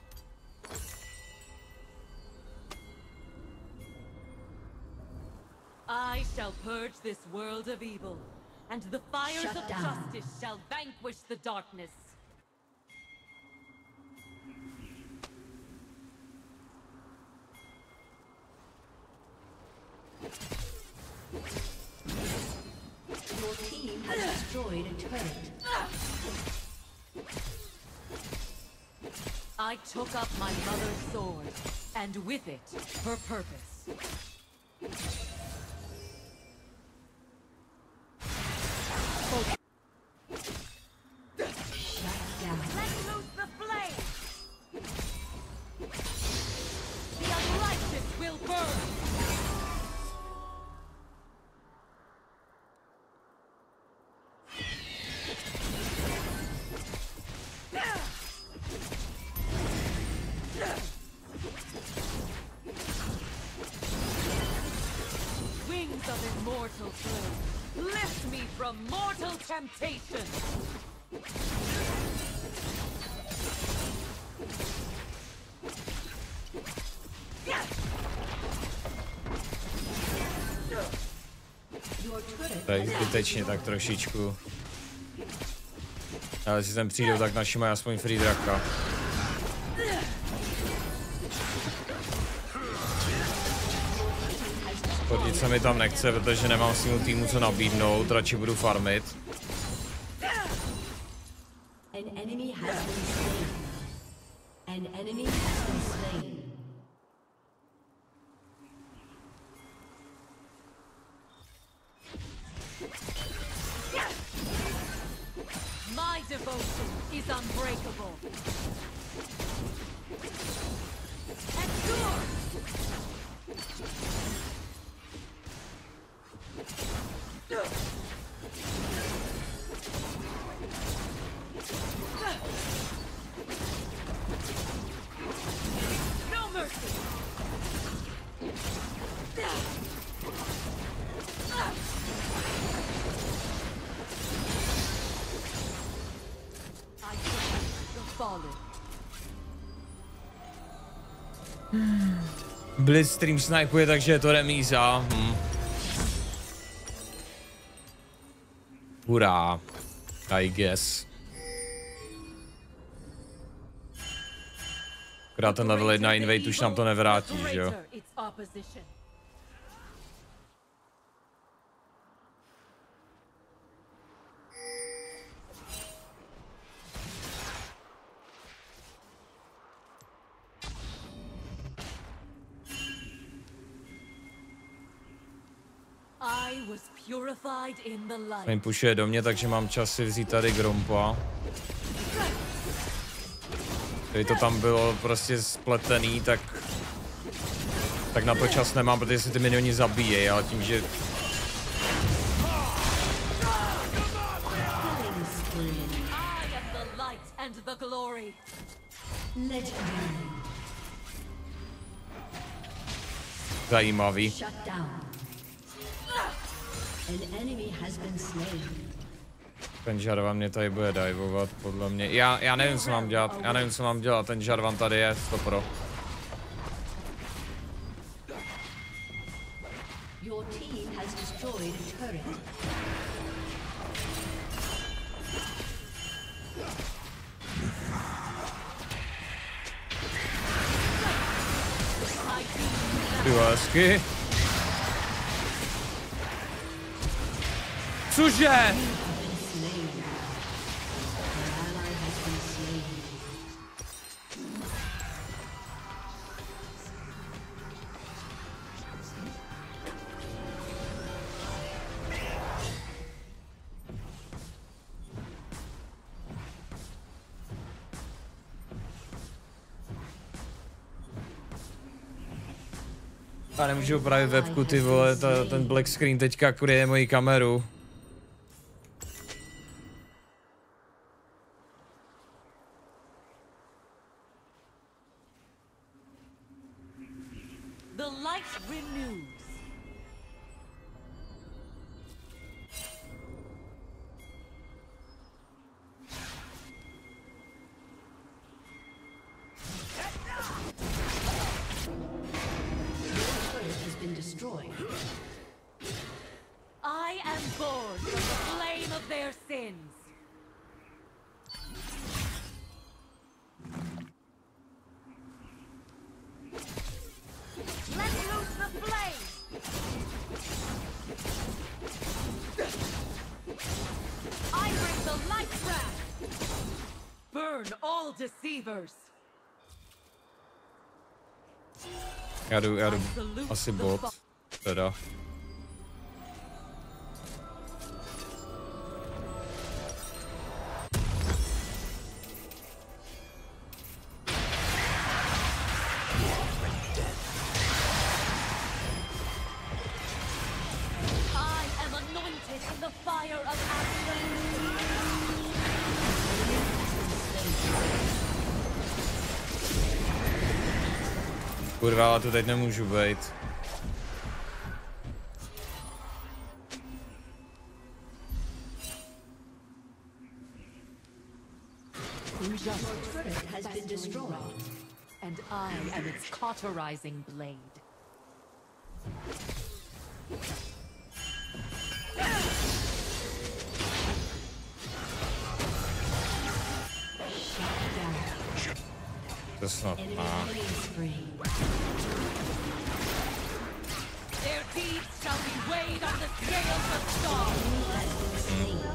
Speaker 5: I shall purge this world of evil, and the fires of justice shall vanquish the darkness.
Speaker 3: Your team has destroyed a turret.
Speaker 5: I took up my mother's sword, and with it, her purpose.
Speaker 3: Shut down.
Speaker 5: Let loose the flame! The unrighteous will burn! Wings of immortal flame, lift me from mortal temptation!
Speaker 3: Your
Speaker 1: Tak zbytečně tak trošičku. Ale si sem přijdou, tak naši mají aspoň free draka. Chodit se mi tam nechce, protože nemám svýmu týmu co nabídnout, radši budu farmit.
Speaker 3: An enemy has been slain. An enemy has been slain.
Speaker 5: My devotion is unbreakable. Endure! No mercy! I the fallen.
Speaker 1: Blitz stream snipuje, takže je to remíza. Hm. Hurá. I guess. Akorát ten level jedna invade už nám to nevrátí, že jo? Ten pušuje do mě, takže mám čas si vzít tady Grompa. Kdyby to tam bylo prostě spletený, tak... Tak na to čas nemám, protože si ty minioni zabíjejí, ale tím, že... Zajímavý.
Speaker 3: An enemy has been slain.
Speaker 1: Ten Jarvan mě tady bude divovat, podle mě. Já, já nevím, co mám dělat, já nevím, co mám dělat, ten Jarvan tady je, sto pro.
Speaker 3: Your team has destroyed a turret.
Speaker 1: Ty hezky. Cože? Já nemůžu opravit webku, ty vole, ta, ten black screen teďka kryje moji kameru.
Speaker 5: The light renews. I am born from the flame of their sins. Let loose the flame. I bring the light wrath. Burn all deceivers.
Speaker 1: Já jdu, já jdu asi bot, teda. Kurva, ale to teď nemůžu být.
Speaker 3: Your turret has been destroyed.
Speaker 5: And I am its cauterizing blade.
Speaker 1: To snad má.
Speaker 5: Their deeds shall be weighed on the scales of stars.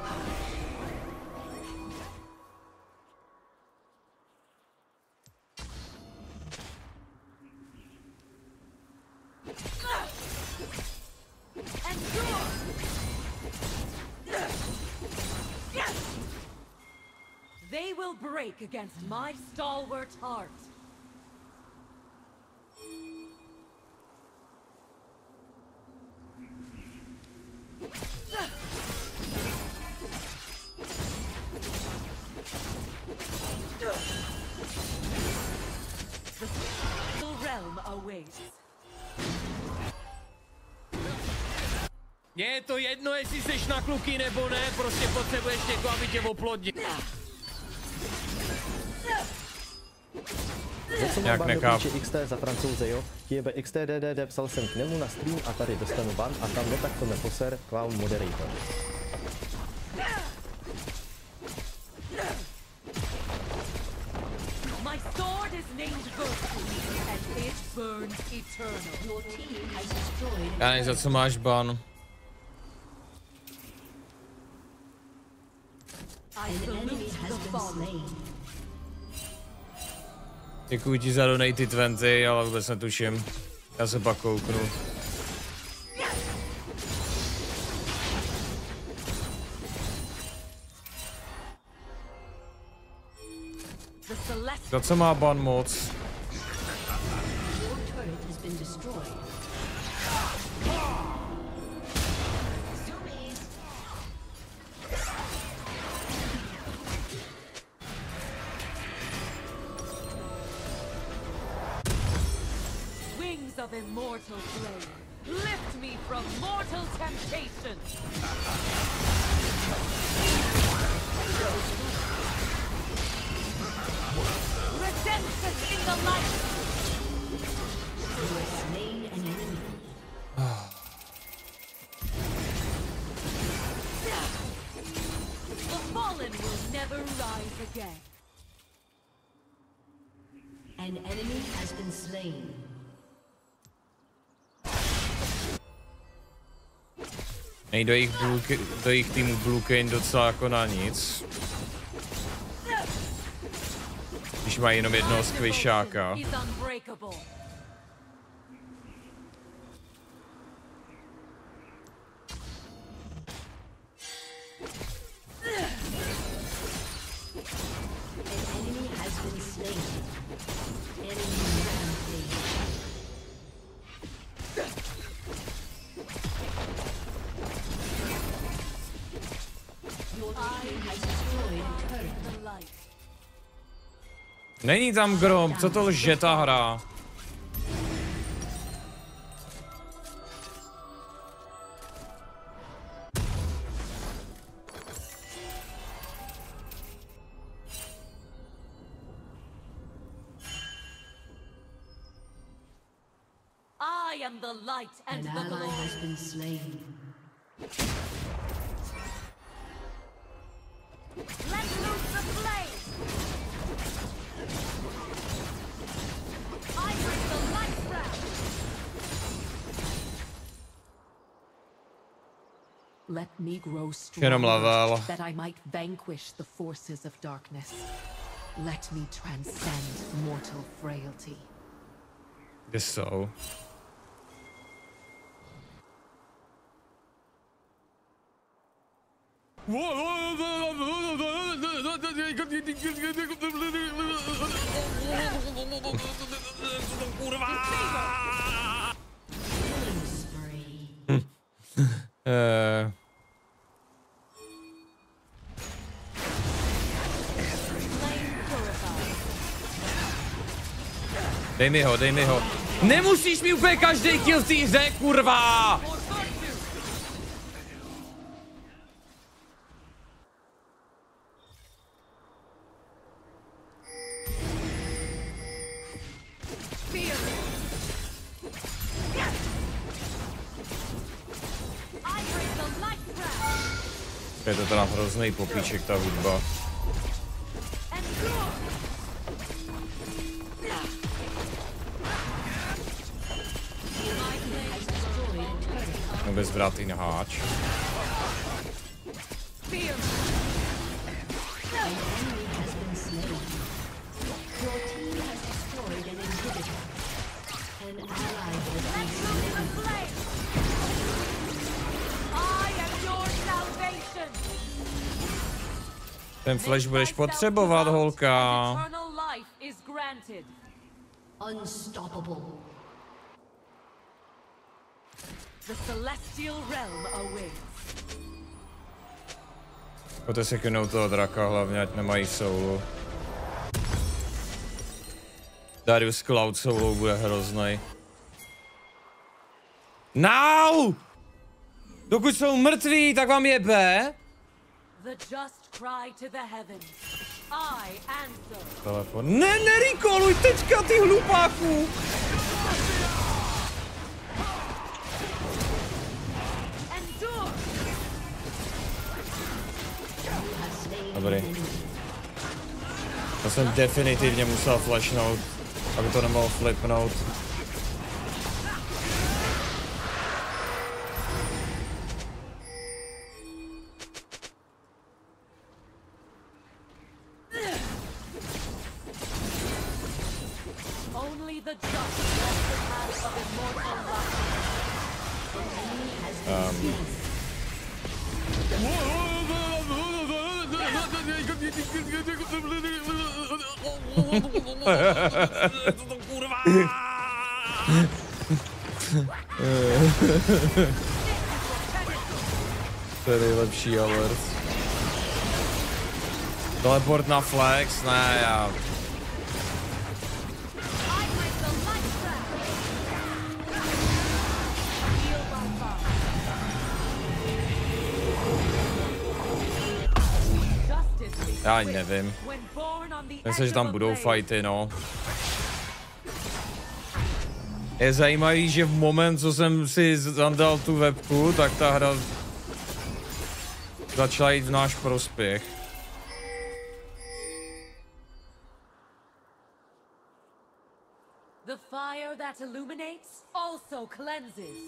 Speaker 5: They will break against my stalwart heart. The realm awaits.
Speaker 1: Mně je to jedno, jestli seš na kluky nebo ne, prostě potřebuješ někoho, aby tě oplodnil.
Speaker 4: Jak nechápu. X T za Francouze, jo? Jebe X T D D D, psal jsem k němu na stream a tady dostanu ban a tam netakto me poser, clown moderator.
Speaker 5: My sword is named Virtue, and it burns eternal. Your team has destroyed.
Speaker 1: Já nevím, za co máš ban.
Speaker 5: I salute the fallen.
Speaker 1: Děkuji ti za donaty dvacet, ale vůbec netuším. Já se pak kouknu. Za co má ban moc?
Speaker 5: Wings of immortal flame. Lift me from mortal temptation. Redemption in the light.
Speaker 3: You have slain an enemy.
Speaker 5: The fallen will never rise again.
Speaker 3: An enemy has been slain.
Speaker 1: Nej, do jejich, do jejich týmu Blue Kane docela jako na nic. Když mají jenom jednoho skvěšáka. Není tam Grom, co to lže ta hra?
Speaker 5: I am the light and
Speaker 3: An
Speaker 5: the
Speaker 3: ally
Speaker 5: glory.
Speaker 3: has been slain.
Speaker 5: Let loose the flame. I bring the light round.
Speaker 8: Let me grow
Speaker 1: Jenom level.
Speaker 8: stronger, that I might vanquish the forces of darkness. Let me transcend mortal frailty.
Speaker 1: Kde jsou? Uh. Dej mi ho, dej mi ho. Nemusíš mi úplně každý kill v té hře, kurva! Je to teda hrozný popíček, ta hudba. Bezvratný háč. Ten flash budeš potřebovat, holka.
Speaker 3: Unstoppable.
Speaker 5: The celestial realm awaits.
Speaker 1: Pojďte se kynout toho draka, hlavně ať nemají soulu. Darius Cloud soulou bude hrozný. Now! Dokud jsou mrtví, tak vám jebe.
Speaker 5: The just cry to the heavens. I answer.
Speaker 1: Telefon. Ne, nerikoluj teďka, ty hlupáku! Dobrý. Já jsem definitivně musel flashnout, aby to nemohlo flipnout. Um. To je nejlepší alert. Teleport na flex, ne, já... Já ani nevím. Myslím, že tam budou fighty, no. Je zajímavý, že v moment, co jsem si zadal tu webku, tak ta hra začala jít v náš prospěch.
Speaker 5: The fire that illuminates also cleanses.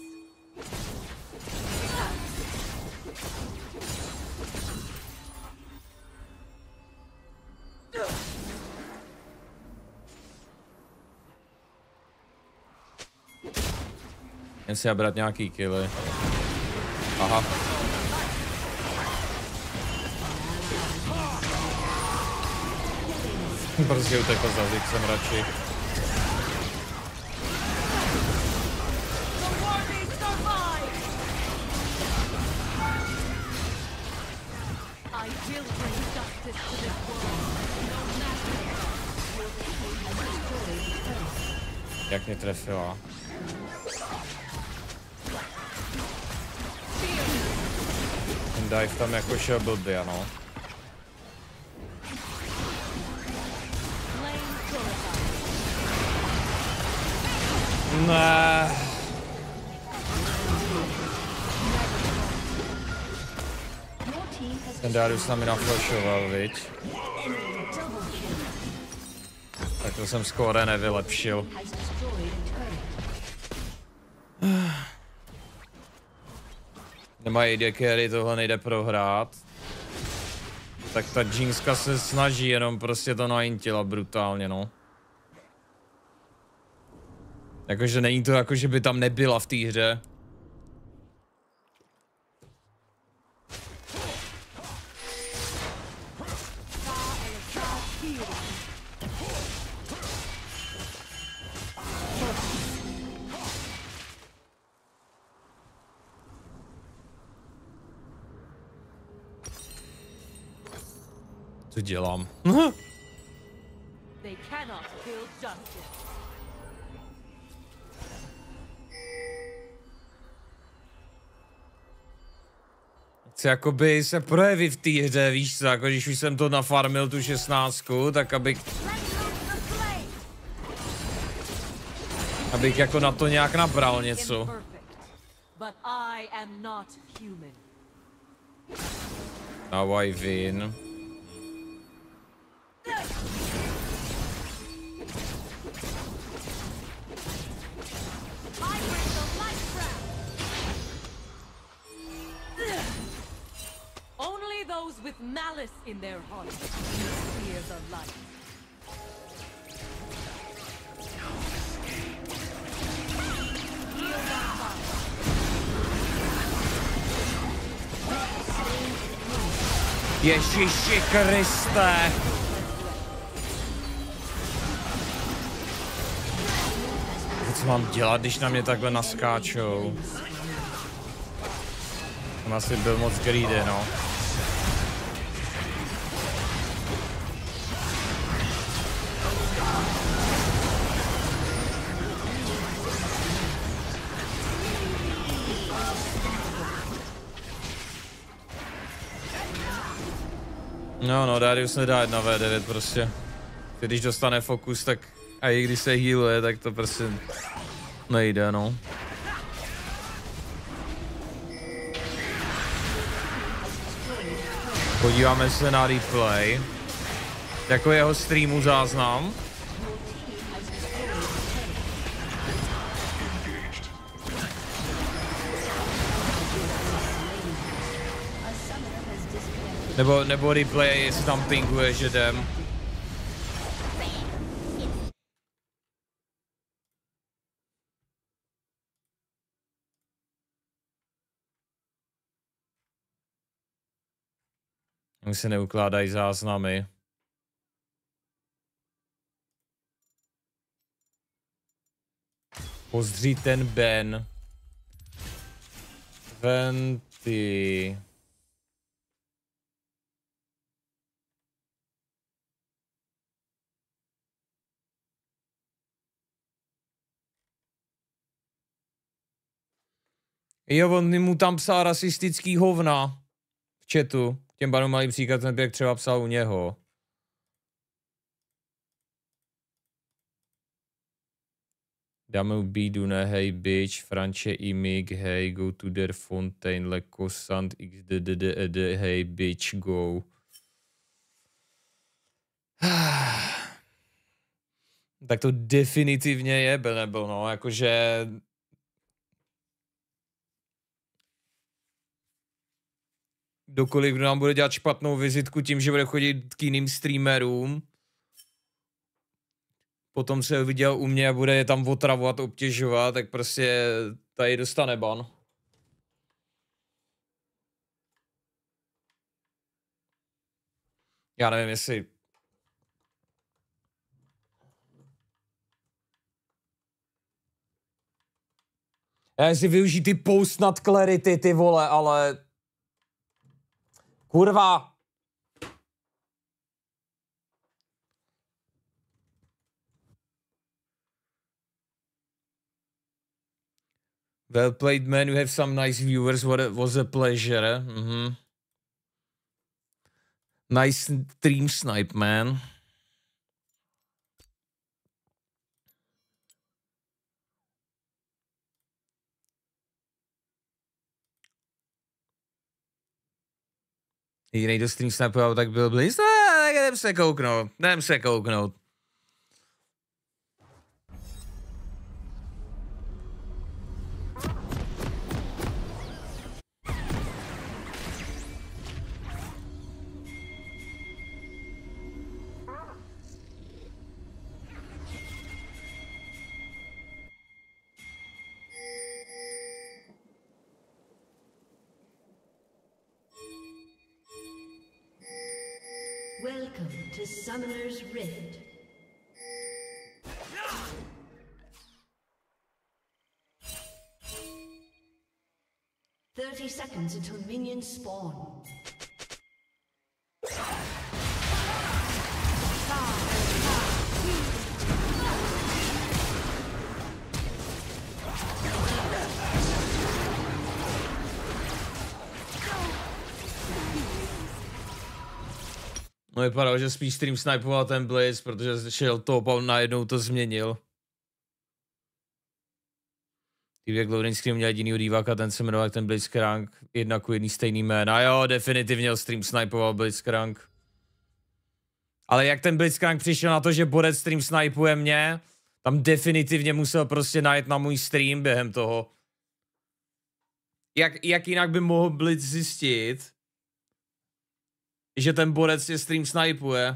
Speaker 1: Jen si nabrat nějaký killy. Aha. Prostě utekl za Zixem radši. Jak mě trefila. Ten dive tam jako šel blbě, ano. Ne. Ten Darius na mě naflashoval, viď? Tak to jsem skóre nevylepšil. Nemají D carry, tohle nejde prohrát. Tak ta Jinxka se snaží, jenom prostě to naintila brutálně, no. Jakože není to jako, že by tam nebyla v té hře. Co dělám?
Speaker 5: They cannot kill justice.
Speaker 1: Chci jakoby se projevit v té hře, víš co, jako když už jsem to nafarmil tu šestnáctku, tak abych... Abych jako na to nějak nabral něco. Now I win.
Speaker 5: Only those with malice in their hearts fear the light.
Speaker 1: Ježiši Kriste! Co mám dělat, když na mě takhle naskáčou? On asi byl moc greedy, no. No, no, Darius nedá jedna vé devět prostě. Když dostane fokus, tak a i když se healuje, tak to prostě nejde, no. Podíváme se na replay. Jako jeho streamu záznam. Nebo, nebo replay, jestli tam pinguje, že jdem. Už se neukládají záznamy. Pozdří ten Ben. Venty. Jo, on mu tam psal rasistický hovna v chatu, Těm banům malý příklad, ten jak třeba psal u něho. Dáme bídu, ne, hej, bitch, Franče i Mig, hej, go to their fontaine, leko, sand, xddd, hej, bitch, go. Tak to definitivně je Benebel, no, jakože... Dokoliv kdo nám bude dělat špatnou vizitku tím, že bude chodit k jiným streamerům, potom se viděl u mě a bude je tam otravovat, obtěžovat, tak prostě tady dostane ban. Já nevím, jestli... Já si využij ty post nad clarity, ty vole, ale... Kurva! Well played, man. You have some nice viewers. What a, was a pleasure. Mm-hmm. Nice stream snipe, man. Jiný to stream snipoval, tak byl blíz. Ne, jdem se kouknout. Jdem se kouknout.
Speaker 3: Welcome to Summoner's Rift. Thirty seconds until minions spawn.
Speaker 1: No vypadalo, že spíš stream snipoval ten Blitz, protože šel top a najednou to změnil. Týběk loading screen měl jedinýho diváka, ten se jmenoval ten Blitzcrank, jedna ku jedný stejný jména. Jo, definitivně stream snipoval Blitzcrank. Ale jak ten Blitzcrank přišel na to, že Borec stream snipuje mě, tam definitivně musel prostě najít na můj stream během toho. Jak, jak jinak by mohl Blitz zjistit, že ten Borec je stream snipuje?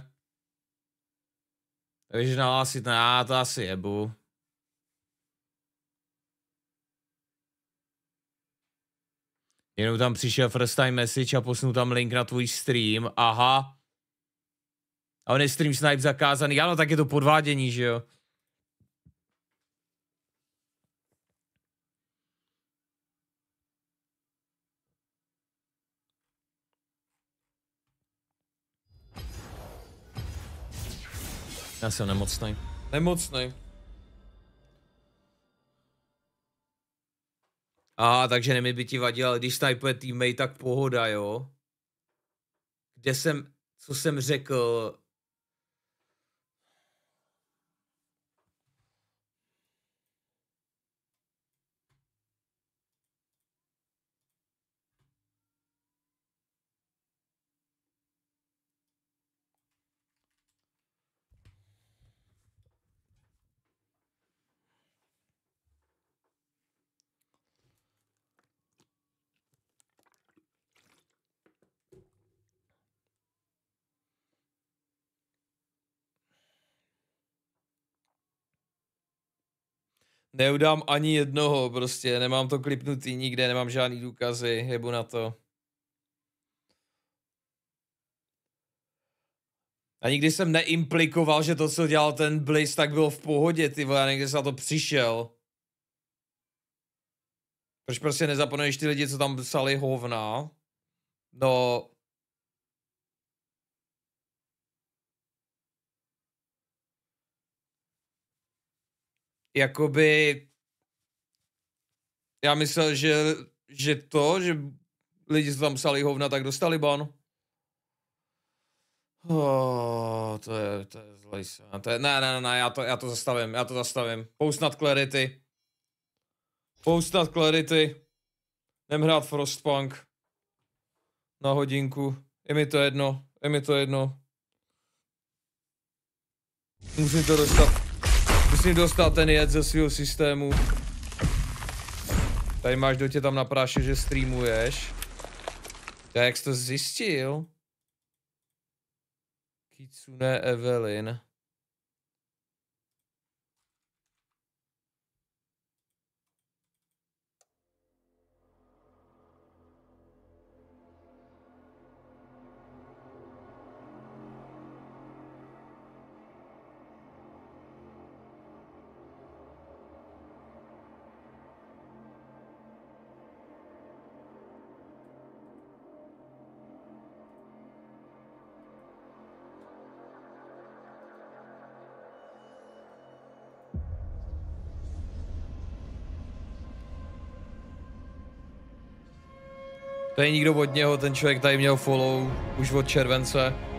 Speaker 1: Takže nahlásit, ne, to asi jebu. Jenom tam přišel first time message a posunul tam link na tvůj stream. Aha. A on je stream snipe zakázaný. Ano, tak je to podvádění, že jo? Já jsem nemocnej. Nemocnej. Aha, takže nemi by ti vadil, ale když snipuje teammate, tak pohoda, jo? Kde jsem, co jsem řekl? Neudám ani jednoho, prostě, nemám to klipnutý nikde, nemám žádný důkazy, jebu na to. A nikdy jsem neimplikoval, že to, co dělal ten Blitz, tak bylo v pohodě, ty vole, někde se na to přišel. Proč prostě nezapomeneš ty lidi, co tam psali hovna? No... Jakoby... Já myslel, že, že to, že lidi, co tam psali hovna, tak dostali ban. Oh, to je, to je zlej se. To je, ne, ne, ne, já to, já to zastavím, já to zastavím. Post nad Clarity. Post nad Clarity. Jdem hrát Frostpunk. Na hodinku. Je mi to jedno, je mi to jedno. Musím to dostat. Musím dostat ten jed ze svého systému. Tady máš, do tě tam napráše, že streamuješ. Tak jak jsi to zjistil? Kitsune Evelyn. To je nikdo od něho, ten člověk tady měl follow už od července.